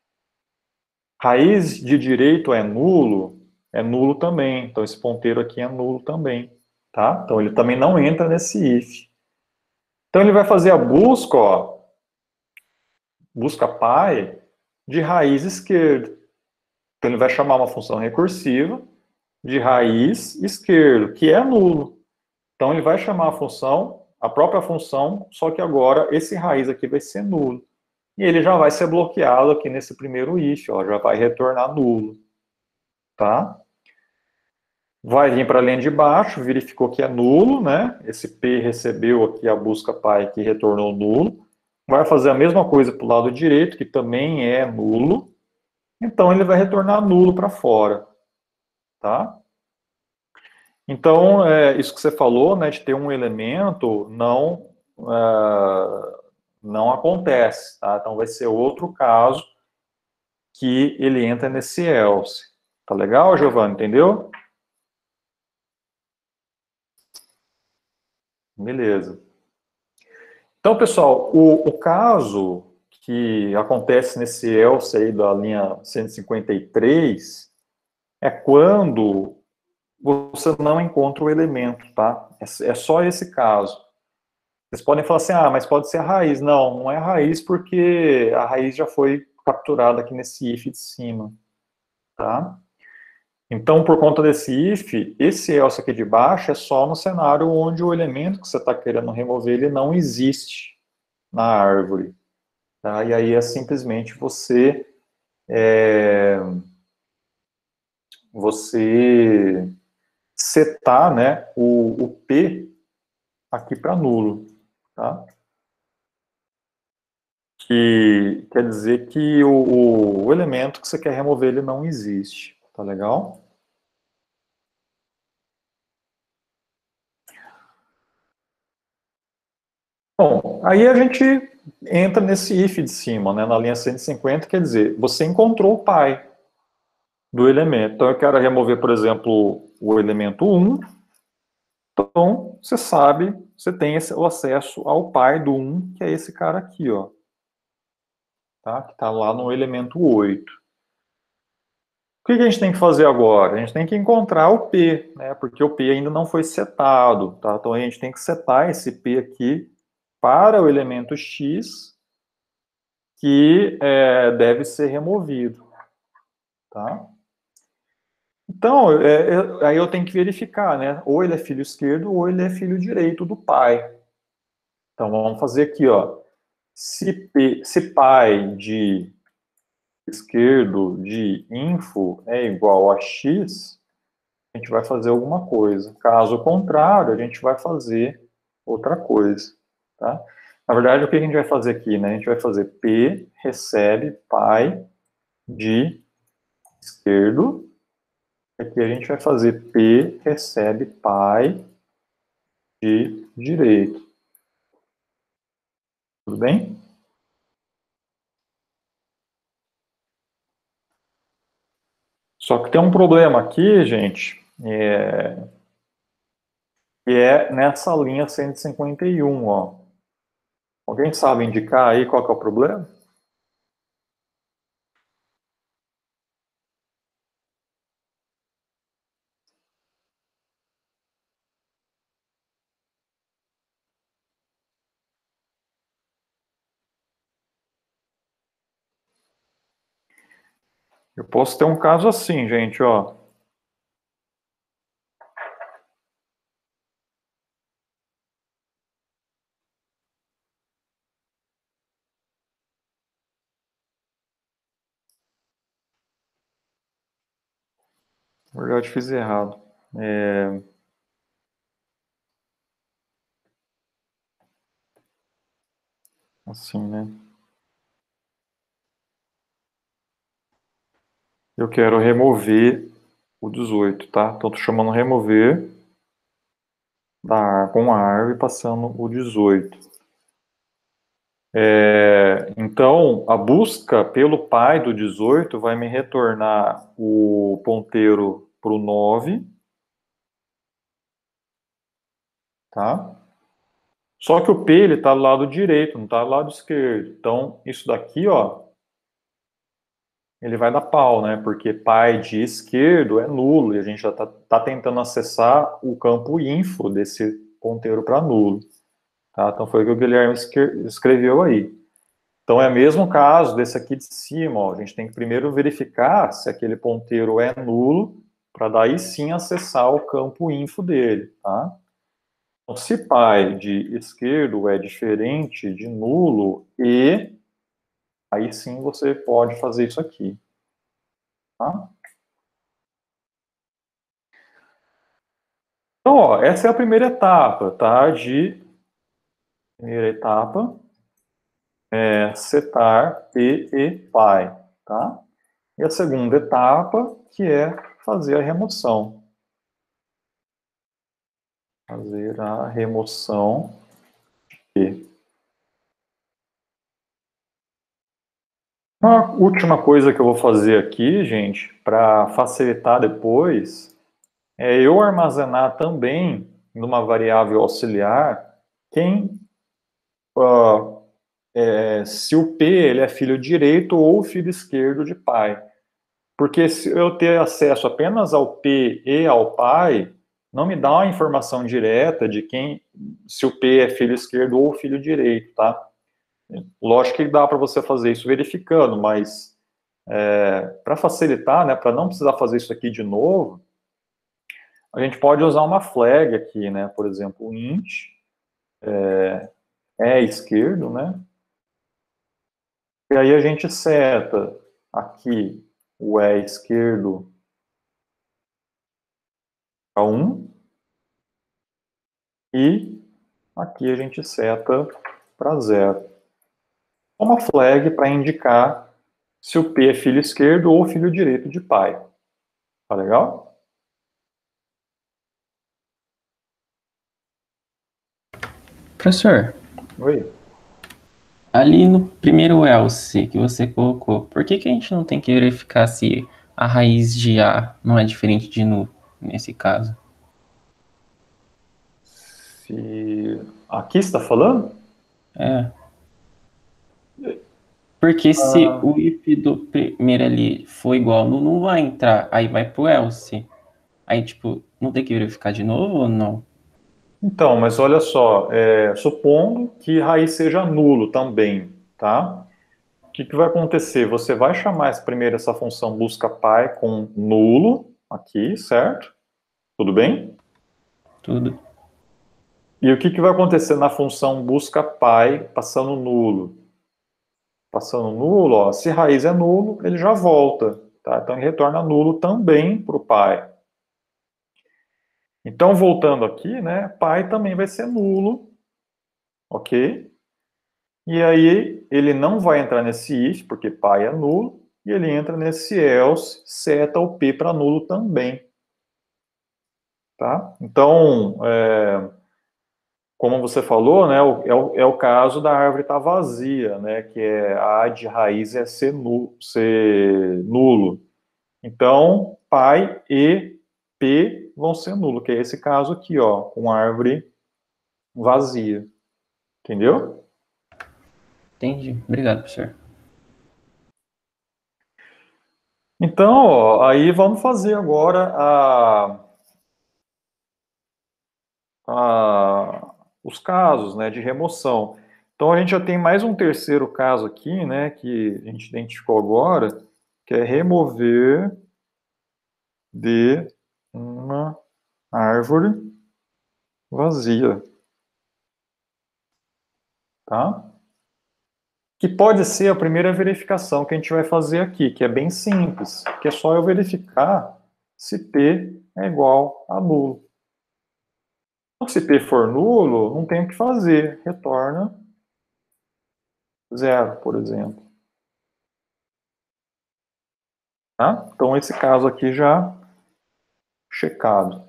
Raiz de direito é nulo? É nulo também. Então, esse ponteiro aqui é nulo também, tá? Então, ele também não entra nesse if. Então, ele vai fazer a busca, ó, busca pai de raiz esquerda. Então, ele vai chamar uma função recursiva de raiz esquerdo, que é nulo. Então, ele vai chamar a função, a própria função, só que agora esse raiz aqui vai ser nulo. E ele já vai ser bloqueado aqui nesse primeiro if, ó, já vai retornar nulo. Tá? Vai vir para a linha de baixo, verificou que é nulo, né? Esse P recebeu aqui a busca pai que retornou nulo. Vai fazer a mesma coisa para o lado direito, que também é nulo. Então, ele vai retornar nulo para fora. Tá? Então, é, isso que você falou, né, de ter um elemento, não, é, não acontece, tá? Então, vai ser outro caso que ele entra nesse else. Tá legal, Giovanni? Entendeu? Beleza. Então, pessoal, o, o caso que acontece nesse else aí da linha cento e cinquenta e três é quando você não encontra o elemento, tá? É, é só esse caso. Vocês podem falar assim, ah, mas pode ser a raiz. Não, não é a raiz porque a raiz já foi capturada aqui nesse if de cima, tá? Então, por conta desse if, esse else aqui de baixo é só no cenário onde o elemento que você está querendo remover, ele não existe na árvore, tá? E aí é simplesmente você, é, você setar, né, o, o P aqui para nulo, tá? Que quer dizer que o, o elemento que você quer remover ele não existe, tá legal? Bom, aí a gente entra nesse if de cima, né, na linha cento e cinquenta, quer dizer, você encontrou o pai do elemento. Então eu quero remover, por exemplo, o elemento um. Então, você sabe, você tem esse, o acesso ao pai do um, que é esse cara aqui, ó. Tá? Que está lá no elemento oito. O que, que a gente tem que fazer agora? A gente tem que encontrar o P, né? Porque o P ainda não foi setado, tá? Então a gente tem que setar esse P aqui para o elemento X, que é, deve ser removido, tá? Então, é, é, aí eu tenho que verificar, né? Ou ele é filho esquerdo ou ele é filho direito do pai. Então vamos fazer aqui, ó. Se, P, se pai de esquerdo de info é igual a x, a gente vai fazer alguma coisa. Caso contrário, a gente vai fazer outra coisa, tá? Na verdade, o que a gente vai fazer aqui, né? A gente vai fazer P recebe pai de esquerdo. Aqui a gente vai fazer P recebe pai de direito. Tudo bem? Só que tem um problema aqui, gente, é, que é nessa linha cento e cinquenta e um, ó. Alguém sabe indicar aí qual que é o problema? Eu posso ter um caso assim, gente, ó. Na verdade, fiz errado. É, assim, né? Eu quero remover o dezoito, tá? Então, tô chamando remover da, com a árvore, passando o dezoito. É, então, a busca pelo pai do dezoito vai me retornar o ponteiro para o nove, tá? Só que o P ele está do lado direito, não está do lado esquerdo. Então, isso daqui, ó, ele vai dar pau, né? Porque pai de esquerdo é nulo e a gente já está tá tentando acessar o campo info desse ponteiro para nulo. Tá? Então foi o que o Guilherme escreveu aí. Então é o mesmo caso desse aqui de cima. Ó. A gente tem que primeiro verificar se aquele ponteiro é nulo para daí sim acessar o campo info dele. Tá? Então, se pai de esquerdo é diferente de nulo e aí sim você pode fazer isso aqui. Tá? Então, ó, essa é a primeira etapa, tá? De primeira etapa é setar P e pai, tá? E a segunda etapa, que é fazer a remoção. Fazer a remoção de P. Uma última coisa que eu vou fazer aqui, gente, para facilitar depois, é eu armazenar também numa variável auxiliar quem uh, é, se o P ele é filho direito ou filho esquerdo de pai. Porque se eu ter acesso apenas ao P e ao pai, não me dá uma informação direta de quem, se o P é filho esquerdo ou filho direito, tá? Lógico que dá para você fazer isso verificando, mas é, para facilitar, né, para não precisar fazer isso aqui de novo, a gente pode usar uma flag aqui, né? Por exemplo, int é, é esquerdo, né? E aí a gente seta aqui o é esquerdo para um. E aqui a gente seta para zero. Uma flag para indicar se o P é filho esquerdo ou filho direito de pai. Tá legal? Professor, Oi. ali no primeiro else que você colocou, por que que a gente não tem que verificar se a raiz de A não é diferente de nu, nesse caso? Se... Aqui está falando? É, porque se Ah, o if do primeiro ali for igual, não, não vai entrar, aí vai pro else. Aí, tipo, não tem que verificar de novo ou não? então, mas olha só, é, supondo que raiz seja nulo também, tá? O que, que vai acontecer? Você vai chamar essa- primeiro essa função busca pai com nulo aqui, certo? Tudo bem? Tudo. E o que, que vai acontecer na função busca pai passando nulo? Passando nulo, ó, se raiz é nulo, ele já volta, tá? Então ele retorna nulo também para o pai. Então, voltando aqui, né, pai também vai ser nulo, ok? E aí ele não vai entrar nesse if, porque pai é nulo, e ele entra nesse else, seta o p para nulo também, tá? Então, é, como você falou, né, o- é, o, é o caso da árvore estar vazia, né, que é a de raiz é ser, nu, ser nulo. Então, pai e p vão ser nulo, que é esse caso aqui, ó, com árvore vazia, entendeu? Entendi. Obrigado, professor. Então, ó, aí vamos fazer agora a, a, os casos, né, de remoção. Então, a gente já tem mais um terceiro caso aqui, né, que a gente identificou agora, que é remover de uma árvore vazia, tá? Que pode ser a primeira verificação que a gente vai fazer aqui, que é bem simples, que é só eu verificar se P é igual a nulo. Então, se P for nulo, não tem o que fazer, retorna zero, por exemplo. Tá? Então, esse caso aqui já checado.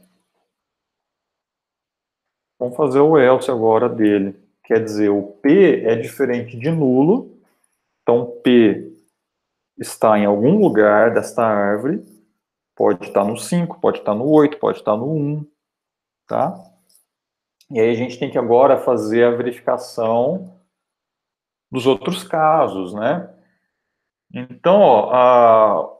Vamos fazer o else agora dele. Quer dizer, o P é diferente de nulo, então P está em algum lugar desta árvore, pode estar no cinco, pode estar no oito, pode estar no um, tá? E aí a gente tem que agora fazer a verificação dos outros casos, né? Então, ó, a,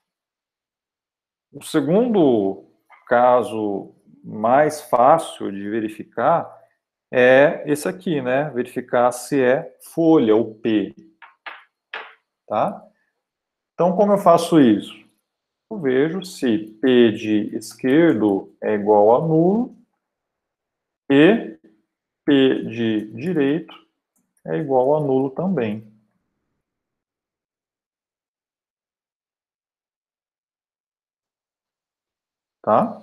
o segundo caso mais fácil de verificar é esse aqui, né? Verificar se é folha, o P, tá? Então, como eu faço isso? Eu vejo se P de esquerdo é igual a nulo e P de direito é igual a nulo também, tá?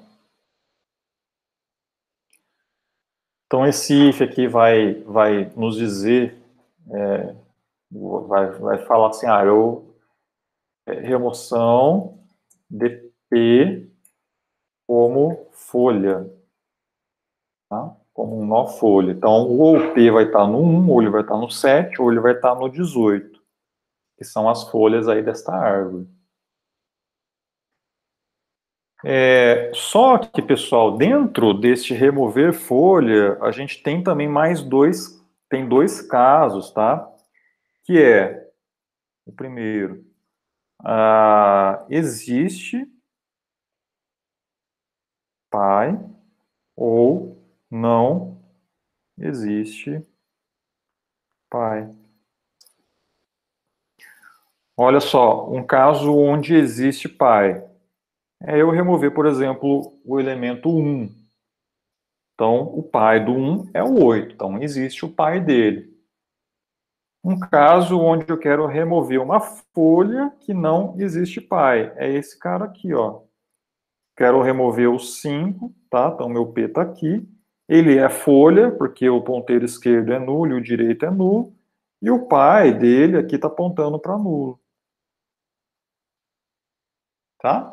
Então, esse if aqui vai, vai nos dizer, é, vai, vai falar assim, ah, eu, é, remoção de P como folha, tá? Como um nó folha. Então, ou o P vai estar no um, ou ele vai estar no sete, ou ele vai estar no dezoito, que são as folhas aí desta árvore. É, só que, pessoal, dentro deste remover folha, a gente tem também mais dois, tem dois casos, tá? Que é, o primeiro, ah, existe pai ou não existe pai. Olha só, um caso onde existe pai. É eu remover, por exemplo, o elemento um. Então, o pai do um é o oito. Então, existe o pai dele. Um caso onde eu quero remover uma folha que não existe pai. É esse cara aqui, ó. Quero remover o cinco, tá? Então, meu P está aqui. Ele é folha, porque o ponteiro esquerdo é nulo e o direito é nulo. E o pai dele aqui está apontando para nulo. Tá?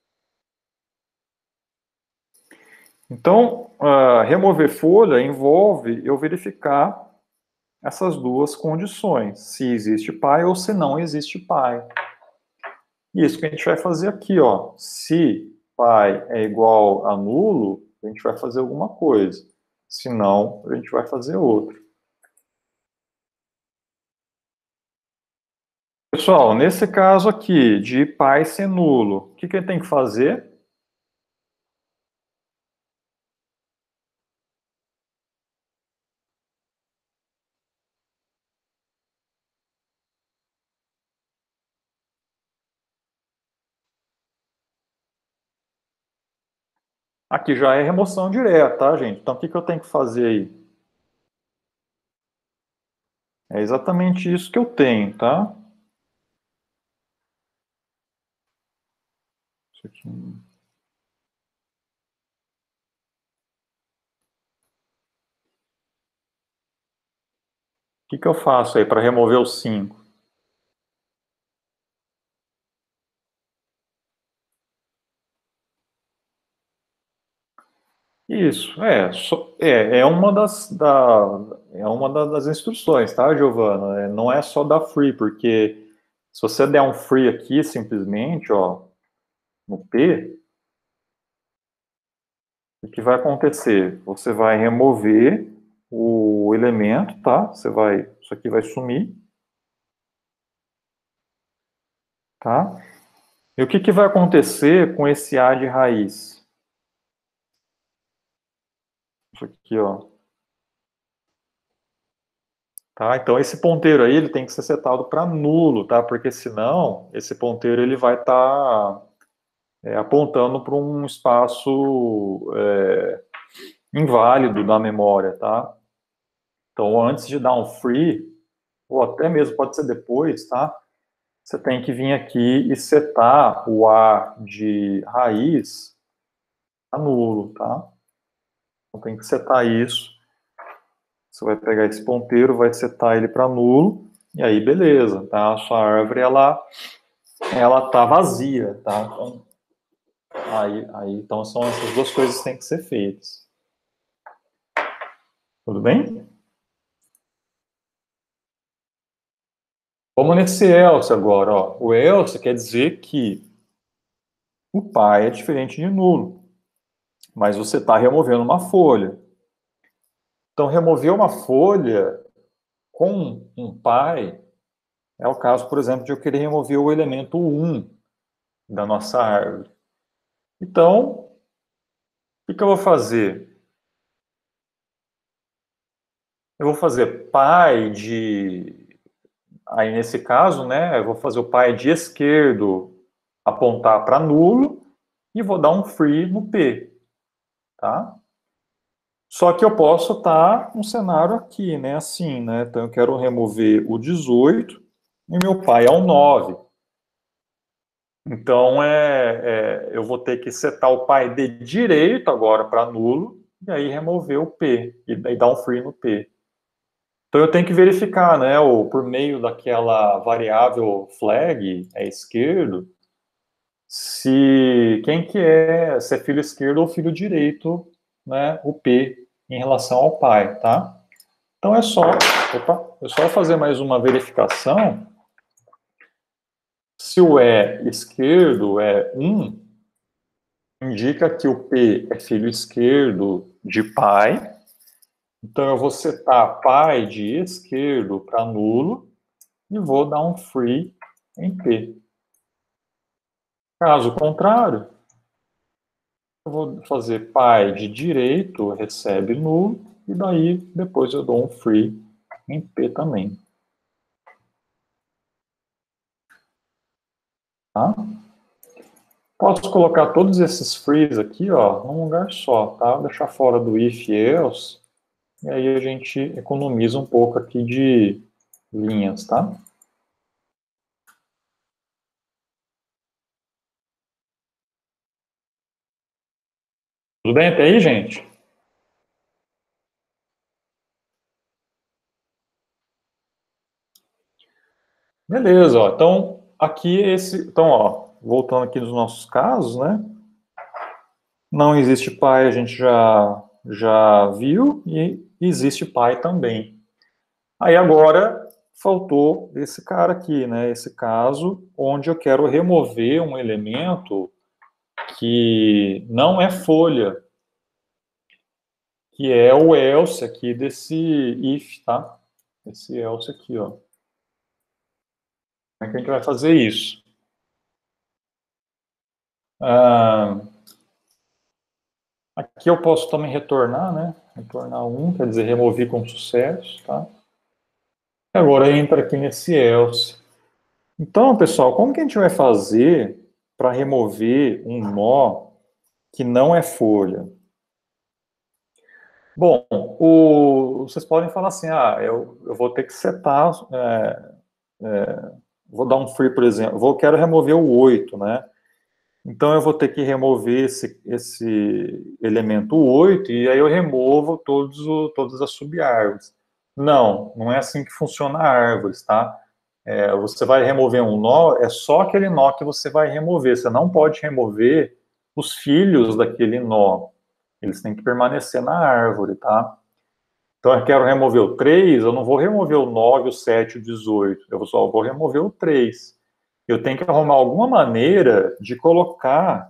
Então, uh, remover folha envolve eu verificar essas duas condições. Se existe pai ou se não existe pai. Isso que a gente vai fazer aqui, ó. Se pai é igual a nulo, a gente vai fazer alguma coisa. Se não, a gente vai fazer outra. Pessoal, nesse caso aqui, de pai ser nulo, o que, que ele tem que fazer? Aqui já é remoção direta, tá, gente? Então, o que, que eu tenho que fazer aí? É exatamente isso que eu tenho, tá? Isso aqui. O que, que eu faço aí para remover o cinco? Isso, é, so- é, é uma das, da, é uma da- das instruções, tá, Giovana? É, não é só dar free, porque se você der um free aqui, simplesmente, ó, no P, o que vai acontecer? Você vai remover o elemento, tá? Você vai, isso aqui vai sumir, tá? E o que que vai acontecer com esse A de raiz? Isso aqui, ó. Tá? Então esse ponteiro aí ele tem que ser setado para nulo, tá? Porque senão esse ponteiro ele vai estar tá, é, apontando para um espaço é, inválido da memória, tá? Então antes de dar um free, ou até mesmo pode ser depois, tá? Você tem que vir aqui e setar o A de raiz a nulo, tá? Então tem que setar isso. Você vai pegar esse ponteiro, vai setar ele para nulo, e aí beleza, tá? A sua árvore, ela, ela tá vazia, tá? Então, aí, aí, então são essas duas coisas que têm que ser feitas. Tudo bem? Vamos nesse else agora, ó. O else quer dizer que o pai é diferente de nulo, mas você está removendo uma folha. Então, remover uma folha com um pai é o caso, por exemplo, de eu querer remover o elemento um da nossa árvore. Então, o que, que eu vou fazer? Eu vou fazer pai de... Aí, nesse caso, né, eu vou fazer o pai de esquerdo apontar para nulo e vou dar um free no P, tá? Só que eu posso estar tá um cenário aqui, né, assim, né? Então, eu quero remover o dezoito e meu pai é o nove. Então, é, é, eu vou ter que setar o pai de direito agora para nulo, e aí remover o P, e daí dar um free no P. Então, eu tenho que verificar, né, o, por meio daquela variável flag, é esquerdo, se quem que é, se é filho esquerdo ou filho direito, né, o P em relação ao pai, tá? Então, é só, opa, é só fazer mais uma verificação. Se o E esquerdo é um, indica que o P é filho esquerdo de pai. Então, eu vou setar pai de esquerdo para nulo e vou dar um free em P. Caso contrário, eu vou fazer pai de direito recebe nulo e daí depois eu dou um free em P também. Tá? Posso colocar todos esses frees aqui, ó, num lugar só, tá? Vou deixar fora do if e else. E aí a gente economiza um pouco aqui de linhas, tá? Tudo bem até aí, gente? Beleza, ó. Então, aqui esse... Então, ó, voltando aqui nos nossos casos, né? Não existe pai, a gente já, já viu, e existe pai também. Aí agora faltou esse cara aqui, né? Esse caso onde eu quero remover um elemento que não é folha, que é o else aqui desse if, tá? Esse else aqui, ó. Como é que a gente vai fazer isso? Ah, aqui eu posso também retornar, né? Retornar um, quer dizer, remover com sucesso, tá? Agora entra aqui nesse else. Então, pessoal, como que a gente vai fazer para remover um nó que não é folha? Bom, o, vocês podem falar assim, ah, eu, eu vou ter que setar, é, é, vou dar um free, por exemplo, vou, quero remover o oito, né? Então eu vou ter que remover esse, esse elemento oito e aí eu removo todos o, todas as subárvores. Não, não é assim que funciona a árvore, tá? É, você vai remover um nó, é só aquele nó que você vai remover. Você não pode remover os filhos daquele nó. Eles têm que permanecer na árvore, tá? Então, eu quero remover o três, eu não vou remover o nove, o sete, o dezoito. Eu só vou remover o três. Eu tenho que arrumar alguma maneira de colocar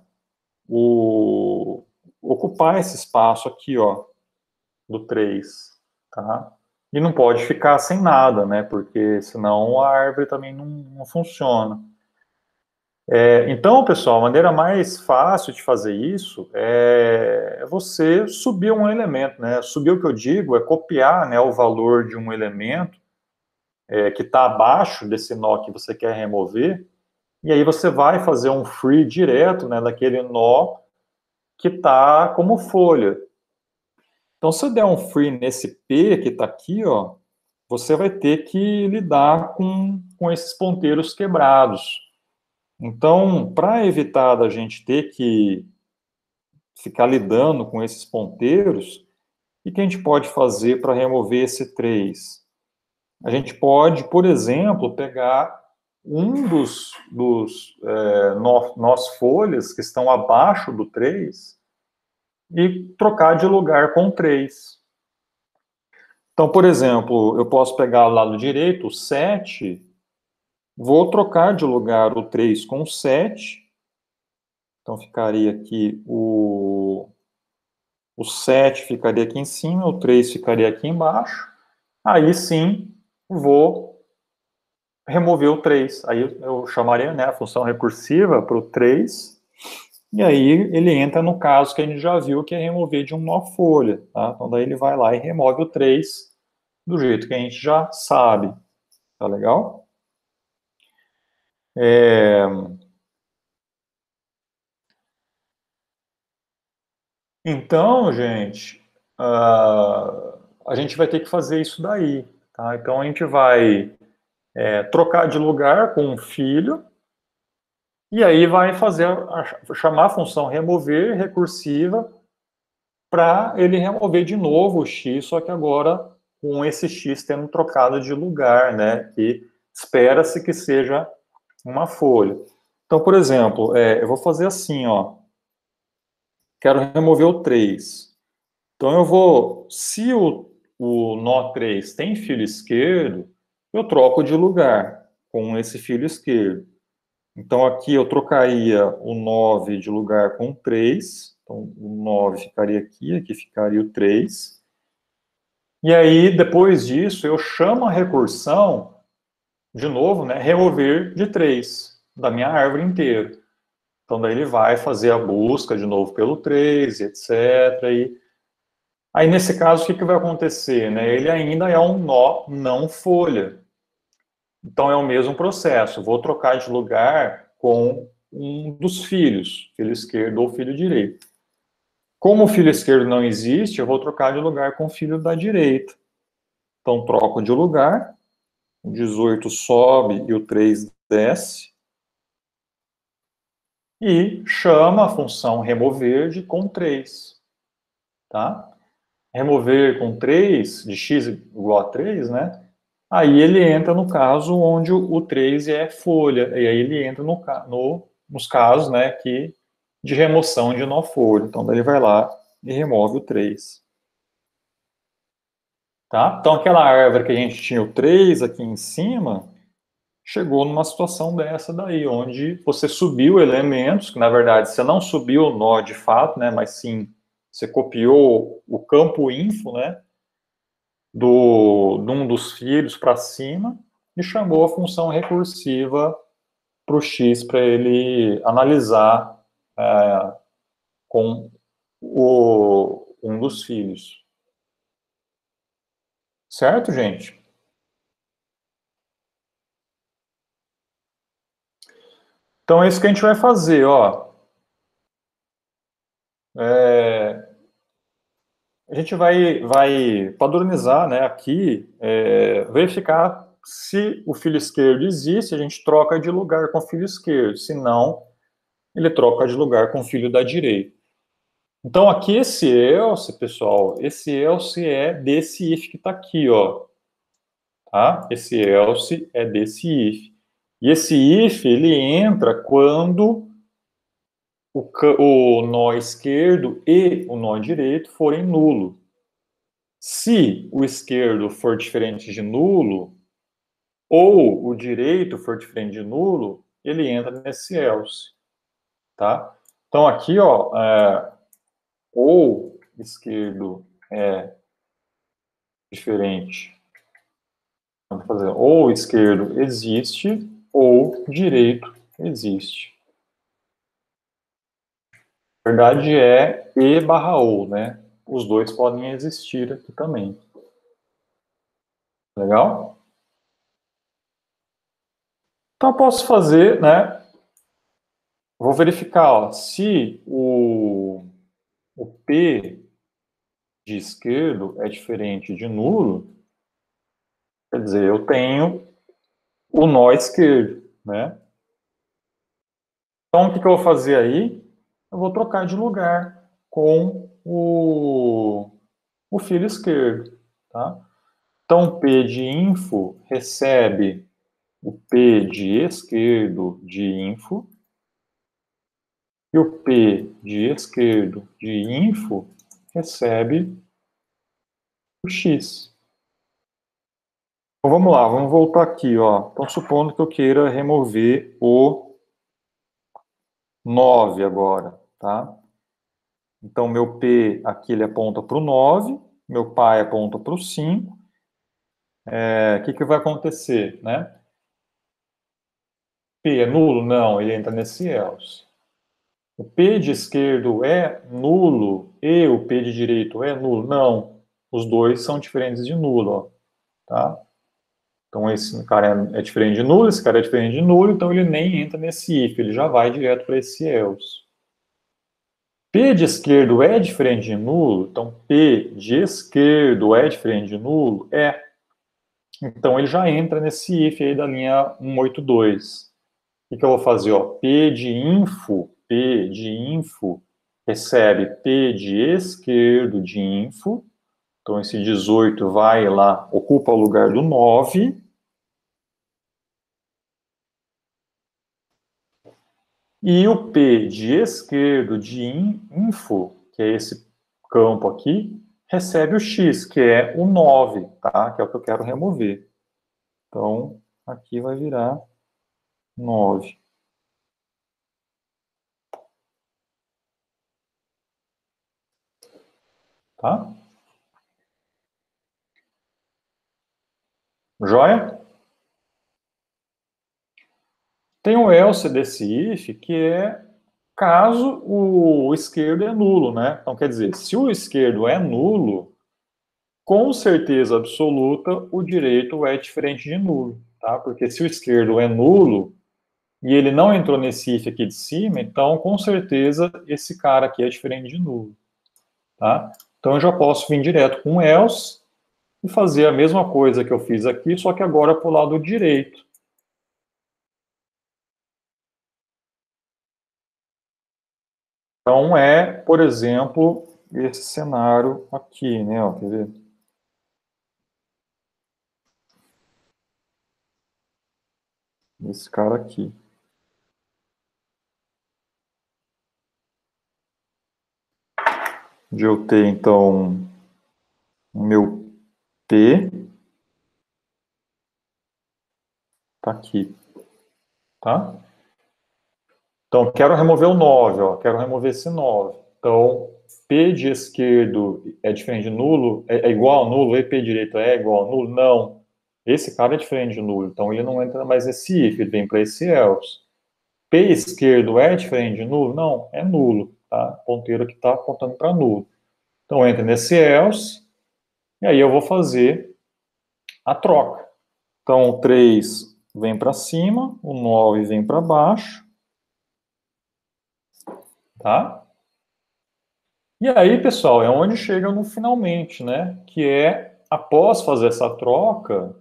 o... ocupar esse espaço aqui, ó, do três, tá? E não pode ficar sem nada, né? Porque senão a árvore também não, não funciona. É, então, pessoal, a maneira mais fácil de fazer isso é você subir um elemento, né? Subir o que eu digo é copiar, né, o valor de um elemento é, que está abaixo desse nó que você quer remover, e aí você vai fazer um free direto, né, daquele nó que está como folha. Então, se eu der um free nesse P que está aqui, ó, você vai ter que lidar com, com esses ponteiros quebrados. Então, para evitar da gente ter que ficar lidando com esses ponteiros, o que a gente pode fazer para remover esse três? A gente pode, por exemplo, pegar um dos, dos é, nó, nós folhas que estão abaixo do três e trocar de lugar com três. Então, por exemplo, eu posso pegar o lado direito, o sete, vou trocar de lugar o três com o sete. Então, ficaria aqui o, o sete ficaria aqui em cima, o três ficaria aqui embaixo. Aí sim, vou remover o três. Aí eu chamaria, né, a função recursiva para o três. E aí ele entra no caso que a gente já viu, que é remover de um nó folha. Tá? Então, daí ele vai lá e remove o três do jeito que a gente já sabe. Tá legal? É... Então, gente, uh, a gente vai ter que fazer isso daí, tá? Então, a gente vai é, trocar de lugar com um filho, e aí vai fazer, a, chamar a função remover recursiva para ele remover de novo o x, só que agora com esse x tendo trocado de lugar, né? Que espera-se que seja uma folha. Então, por exemplo, é, eu vou fazer assim, ó. Quero remover o três. Então, eu vou, se o, o nó três tem filo esquerdo, eu troco de lugar com esse filo esquerdo. Então, aqui eu trocaria o nove de lugar com três. Então, o nove ficaria aqui, aqui ficaria o três. E aí, depois disso, eu chamo a recursão, de novo, né, remover de três, da minha árvore inteira. Então, daí ele vai fazer a busca de novo pelo três, etcétera. E aí, nesse caso, o que, que vai acontecer? Né? Ele ainda é um nó não folha. Então, é o mesmo processo. Vou trocar de lugar com um dos filhos, filho esquerdo ou filho direito. Como o filho esquerdo não existe, eu vou trocar de lugar com o filho da direita. Então, troco de lugar, o dezoito sobe e o três desce. E chama a função remover de com três. tá? Remover com três, de x igual a três, né? Aí ele entra no caso onde o três é folha, e aí ele entra no, no, nos casos, né, que, de remoção de nó folha. Então, daí ele vai lá e remove o três. Tá? Então, aquela árvore que a gente tinha o três aqui em cima, chegou numa situação dessa daí, onde você subiu elementos, que na verdade você não subiu o nó de fato, né, mas sim você copiou o campo info, né, do, de um dos filhos para cima e chamou a função recursiva para o x para ele analisar é, com o, um dos filhos. Certo, gente? Então é isso que a gente vai fazer, ó. É, a gente vai, vai padronizar, né, aqui, é, verificar se o filho esquerdo existe, a gente troca de lugar com o filho esquerdo, se não, ele troca de lugar com o filho da direita. Então aqui esse else, pessoal, esse else é desse if que está aqui, ó. Tá? Esse else é desse if. E esse if, ele entra quando o, o nó esquerdo e o nó direito forem nulo. Se o esquerdo for diferente de nulo, ou o direito for diferente de nulo, ele entra nesse else. Tá? Então aqui, ó, é, ou esquerdo é diferente, vamos fazer, ou esquerdo existe, ou direito existe. A verdade é e barra ou, né? Os dois podem existir aqui também. Legal? Então eu posso fazer, né? Vou verificar, ó, se o, o P de esquerdo é diferente de nulo, quer dizer, eu tenho o nó esquerdo, né? Então o que, que eu vou fazer aí? Eu vou trocar de lugar com o, o filho esquerdo, tá? Então P de info recebe o P de esquerdo de info e o P de esquerdo de info recebe o x. Então vamos lá, vamos voltar aqui, ó. Então supondo que eu queira remover o nove agora, tá? Então meu P aqui ele aponta para o nove, meu pai aponta para o cinco. É, o que, que vai acontecer, né? P é nulo? Não, ele entra nesse else. O P de esquerdo é nulo e o P de direito é nulo? Não. Os dois são diferentes de nulo, ó, tá? Então esse cara é, é diferente de nulo, esse cara é diferente de nulo, então ele nem entra nesse if, ele já vai direto para esse else. P de esquerdo é diferente de nulo? Então P de esquerdo é diferente de nulo? É. Então ele já entra nesse if aí da linha cento e oitenta e dois. O que eu vou fazer? Ó? P de info, P de info recebe P de esquerdo de info. Então esse dezoito vai lá, ocupa o lugar do nove. E o P de esquerdo de info, que é esse campo aqui, recebe o x, que é o nove, tá? Que é o que eu quero remover. Então, aqui vai virar nove. Tá? Joia? Tem o else desse if, que é caso o esquerdo é nulo, né? Então, quer dizer, se o esquerdo é nulo, com certeza absoluta, o direito é diferente de nulo, tá? Porque se o esquerdo é nulo, e ele não entrou nesse if aqui de cima, então, com certeza, esse cara aqui é diferente de nulo, tá? Então, eu já posso vir direto com o else e fazer a mesma coisa que eu fiz aqui, só que agora para o lado direito. Então, é, por exemplo, esse cenário aqui, né? Ó, quer ver? Esse cara aqui. De eu ter, então, o meu P tá aqui, tá? Então, quero remover o nove, ó, quero remover esse nove. Então, P de esquerdo é diferente de nulo, é, é igual a nulo, e P direito é igual a nulo? Não. Esse cara é diferente de nulo, então ele não entra mais nesse if, ele vem para esse else. P esquerdo é diferente de nulo? Não, é nulo, tá? Ponteiro que está apontando para nulo. Então, entra nesse else, e aí eu vou fazer a troca. Então, o três vem para cima, o nove vem para baixo, tá? E aí, pessoal, é onde chega no finalmente, né? Que é, após fazer essa troca,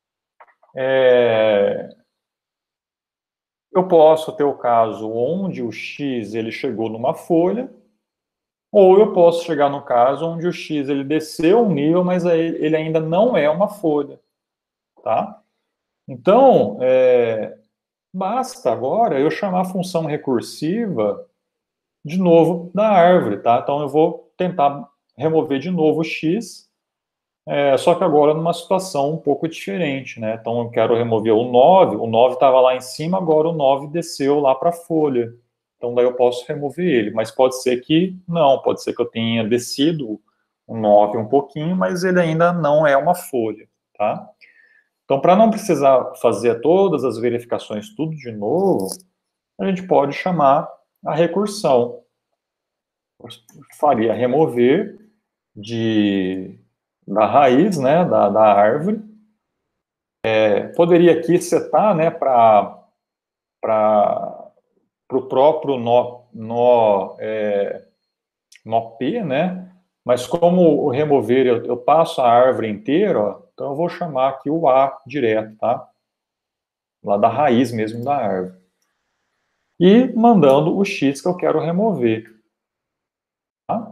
é... eu posso ter o caso onde o x ele chegou numa folha, ou eu posso chegar no caso onde o x ele desceu um nível, mas aí ele ainda não é uma folha, tá? Então, é... basta agora eu chamar a função recursiva de novo da árvore, tá? Então eu vou tentar remover de novo o x, é, só que agora numa situação um pouco diferente, né? Então eu quero remover o nove, o nove estava lá em cima, agora o nove desceu lá para a folha. Então daí eu posso remover ele, mas pode ser que não, pode ser que eu tenha descido o nove um pouquinho, mas ele ainda não é uma folha, tá? Então para não precisar fazer todas as verificações tudo de novo, a gente pode chamar a recursão. Eu faria remover de, da raiz, né, da, da árvore. É, poderia aqui setar, né, para o próprio nó, nó, é, nó P, né, mas como o remover eu, eu passo a árvore inteira, ó, então eu vou chamar aqui o A direto, tá? Lá da raiz mesmo da árvore. E mandando o X que eu quero remover, tá?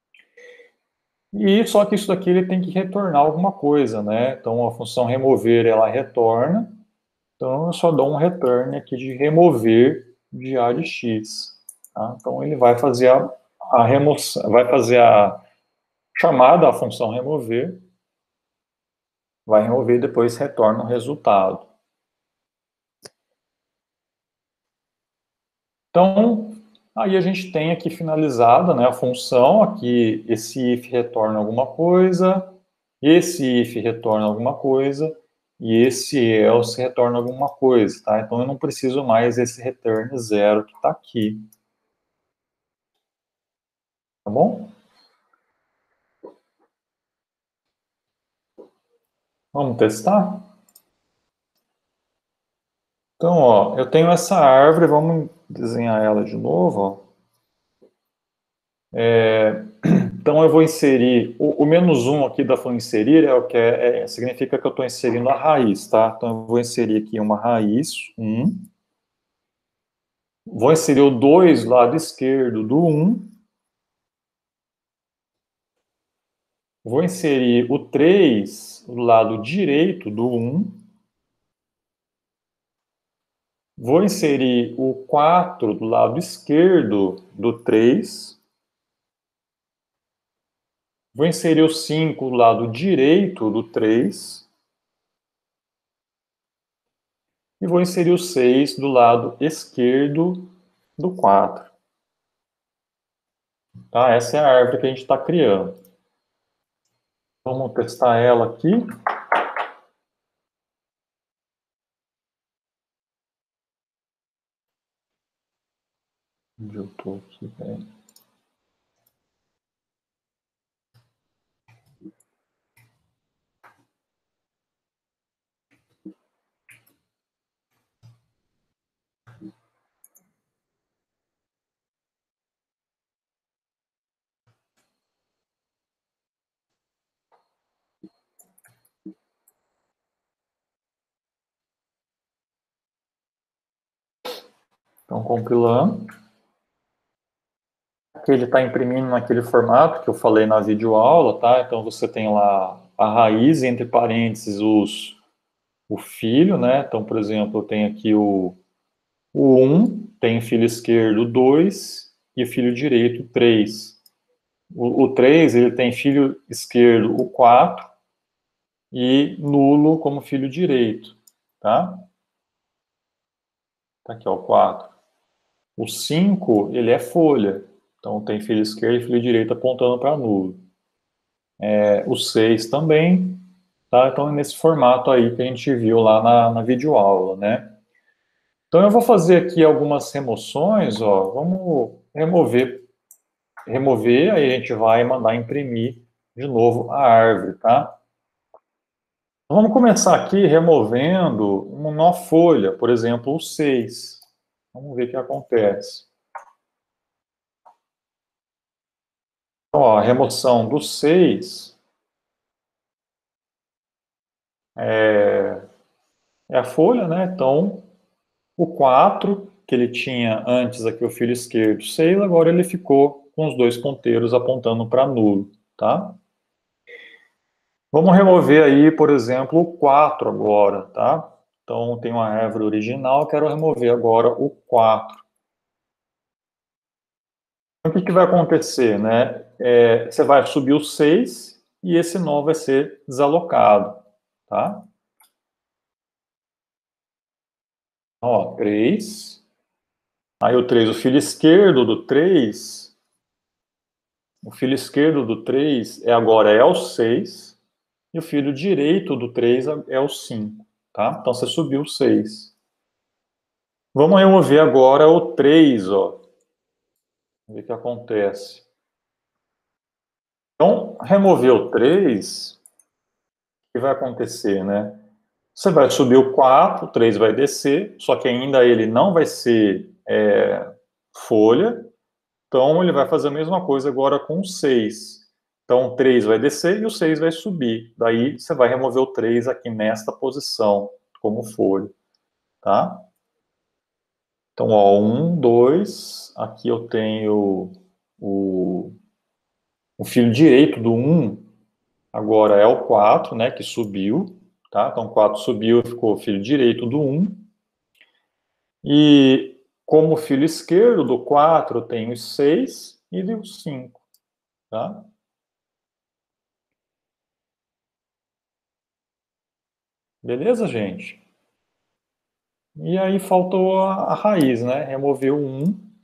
E só que isso daqui ele tem que retornar alguma coisa, né? Então a função remover ela retorna. Então eu só dou um return aqui de remover de A de X. Tá? Então ele vai fazer a, a remoção, vai fazer a chamada à função remover, vai remover e depois retorna o resultado. Então aí a gente tem aqui finalizada, né, a função, aqui esse if retorna alguma coisa, esse if retorna alguma coisa, e esse else retorna alguma coisa, tá? Então eu não preciso mais esse return zero que está aqui. Tá bom? Vamos testar? Então, ó, eu tenho essa árvore, vamos desenhar ela de novo, ó. É, então eu vou inserir, o, o menos um aqui da função inserir é o que é, é, significa que eu estou inserindo a raiz, tá? Então eu vou inserir aqui uma raiz, um. Vou inserir o dois do lado esquerdo do um. Vou inserir o três do lado direito do um. Vou inserir o quatro do lado esquerdo do três. Vou inserir o cinco do lado direito do três. E vou inserir o seis do lado esquerdo do quatro. Tá? Essa é a árvore que a gente está criando. Vamos testar ela aqui. Onde eu estou aqui? Peraí. Então, compilando. Aqui ele está imprimindo naquele formato que eu falei na videoaula, tá? Então você tem lá a raiz, entre parênteses, os, o filho, né? Então, por exemplo, eu tenho aqui o, o um, tem filho esquerdo dois e filho direito três. O, o três, ele tem filho esquerdo o quatro e nulo como filho direito, tá? Tá aqui, ó, o quatro. O cinco, ele é folha. Então, tem filho esquerdo e filho direito apontando para nulo. É, o seis também, tá? Então, é nesse formato aí que a gente viu lá na, na videoaula, né? Então, eu vou fazer aqui algumas remoções, ó. Vamos remover, remover, aí a gente vai mandar imprimir de novo a árvore, tá? Então, vamos começar aqui removendo um nó folha, por exemplo, o seis. Vamos ver o que acontece. Então, ó, a remoção do seis é, é a folha, né? Então, o quatro, que ele tinha antes aqui o filho esquerdo seis, agora ele ficou com os dois ponteiros apontando para nulo, tá? Vamos remover aí, por exemplo, o quatro agora, tá? Então, tem uma árvore original, quero remover agora o quatro. Então, o que, que vai acontecer, né? É, você vai subir o seis e esse nó vai ser desalocado, tá? Ó, três. Aí o três, o filho esquerdo do três, o filho esquerdo do três é agora é o seis, e o filho direito do três é o cinco, tá? Então você subiu o seis. Vamos remover agora o três, ó. Vamos ver o que acontece. Então, remover o três, o que vai acontecer, né? Você vai subir o quatro, o três vai descer, só que ainda ele não vai ser é, folha, então ele vai fazer a mesma coisa agora com o seis. Então o três vai descer e o seis vai subir. Daí você vai remover o três aqui nesta posição, como folha, tá? Então, ó, um, dois, aqui eu tenho o, o filho direito do um, agora é o quatro, né, que subiu, tá? Então, quatro subiu, ficou filho direito do um. E como filho esquerdo do quatro, eu tenho o seis e o cinco, tá? Beleza, gente? E aí faltou a, a raiz, né? Remover o um.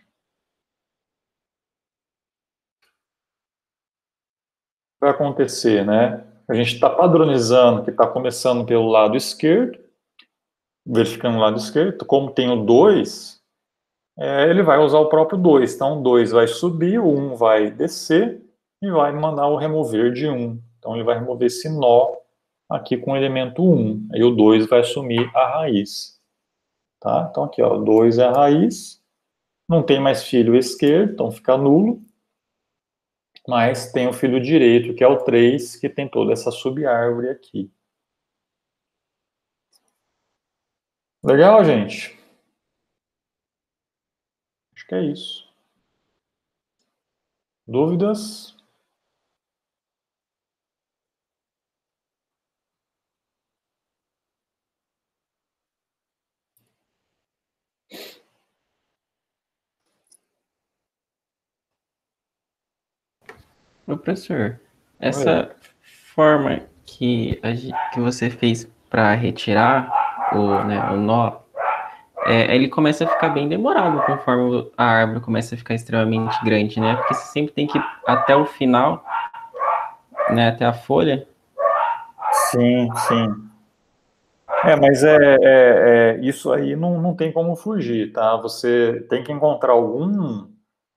O que vai acontecer, né? A gente está padronizando que está começando pelo lado esquerdo, verificando o lado esquerdo. Como tem o dois, é, ele vai usar o próprio dois. Então, o dois vai subir, o um vai descer e vai mandar o remover de um. Então, ele vai remover esse nó aqui com o elemento um. Aí o dois vai assumir a raiz. Tá? Então, aqui, ó, dois é a raiz. Não tem mais filho esquerdo, então fica nulo. Mas tem o filho direito, que é o três, que tem toda essa subárvore aqui. Legal, gente? Acho que é isso. Dúvidas? Ô, professor, Oi. essa forma que, a gen- que você fez para retirar o, né, o nó, é, ele começa a ficar bem demorado conforme a árvore começa a ficar extremamente grande, né? Porque você sempre tem que ir até o final, né, até a folha. Sim, sim. É, mas é, é- é- isso aí não, não tem como fugir, tá? Você tem que encontrar algum,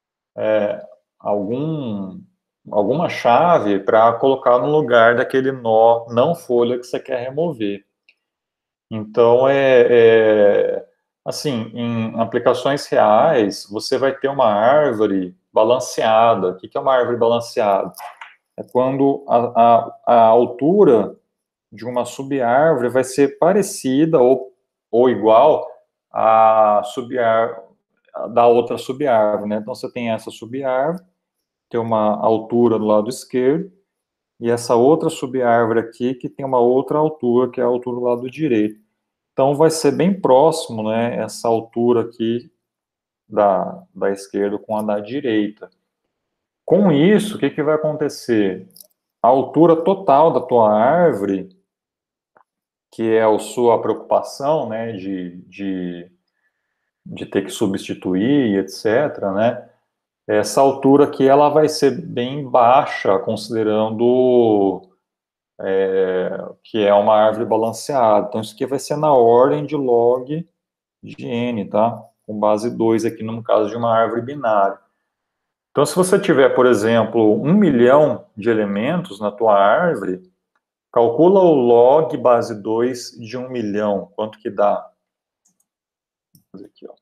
algum, alguma chave para colocar no lugar daquele nó não folha que você quer remover. Então, é, é, assim, em aplicações reais, você vai ter uma árvore balanceada. O que que é uma árvore balanceada? É quando a, a, a altura de uma subárvore vai ser parecida ou, ou igual à subárvore da outra subárvore, né? Então, você tem essa subárvore, tem uma altura do lado esquerdo, e essa outra subárvore aqui que tem uma outra altura, que é a altura do lado direito. Então, vai ser bem próximo, né, essa altura aqui da, da esquerda com a da direita. Com isso, o que, que vai acontecer? A altura total da tua árvore, que é a sua preocupação, né, de, de, de ter que substituir, etcétera, né, essa altura aqui ela vai ser bem baixa, considerando é, que é uma árvore balanceada. Então, isso aqui vai ser na ordem de log de n, tá? Com base dois aqui, no caso de uma árvore binária. Então, se você tiver, por exemplo, um milhão de elementos na tua árvore, calcula o log base dois de um milhão. Quanto que dá? Vou fazer aqui, ó.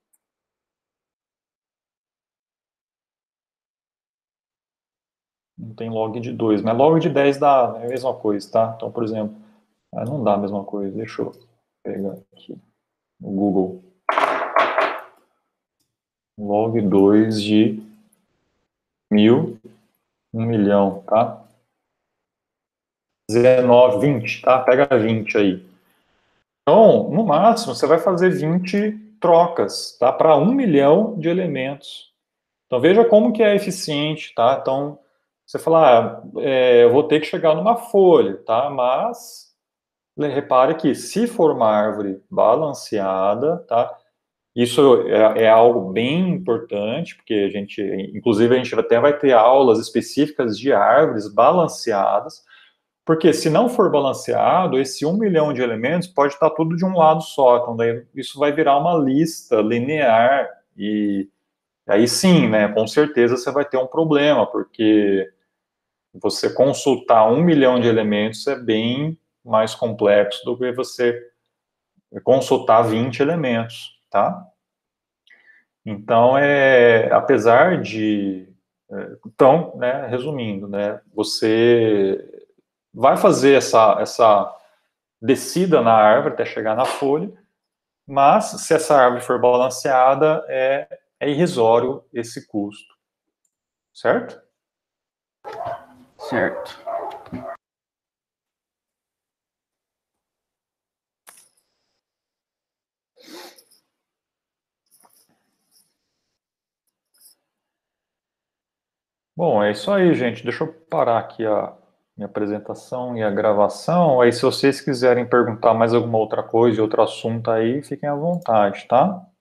Não tem log de dois, mas log de dez dá é a mesma coisa, tá? Então, por exemplo, não dá a mesma coisa. Deixa eu pegar aqui no Google. Log dois de mil, um milhão, tá? dezenove, vinte, tá? Pega vinte aí. Então, no máximo, você vai fazer vinte trocas, tá? Para um milhão de elementos. Então, veja como que é eficiente, tá? Então, você fala, ah, é, eu vou ter que chegar numa folha, tá? Mas, repare que se for uma árvore balanceada, tá? Isso é, é algo bem importante, porque a gente, inclusive, a gente até vai ter aulas específicas de árvores balanceadas, porque se não for balanceado, esse um milhão de elementos pode estar tudo de um lado só, então daí isso vai virar uma lista linear, e aí sim, né, com certeza você vai ter um problema, porque você consultar um milhão de elementos é bem mais complexo do que você consultar vinte elementos, tá? Então, é, apesar de... Então, né, resumindo, né, você vai fazer essa, essa descida na árvore até chegar na folha, mas se essa árvore for balanceada, é, é irrisório esse custo. Certo? Certo. Bom, é isso aí, gente. Deixa eu parar aqui a minha apresentação e a gravação. Aí, se vocês quiserem perguntar mais alguma outra coisa, outro assunto aí, fiquem à vontade, tá?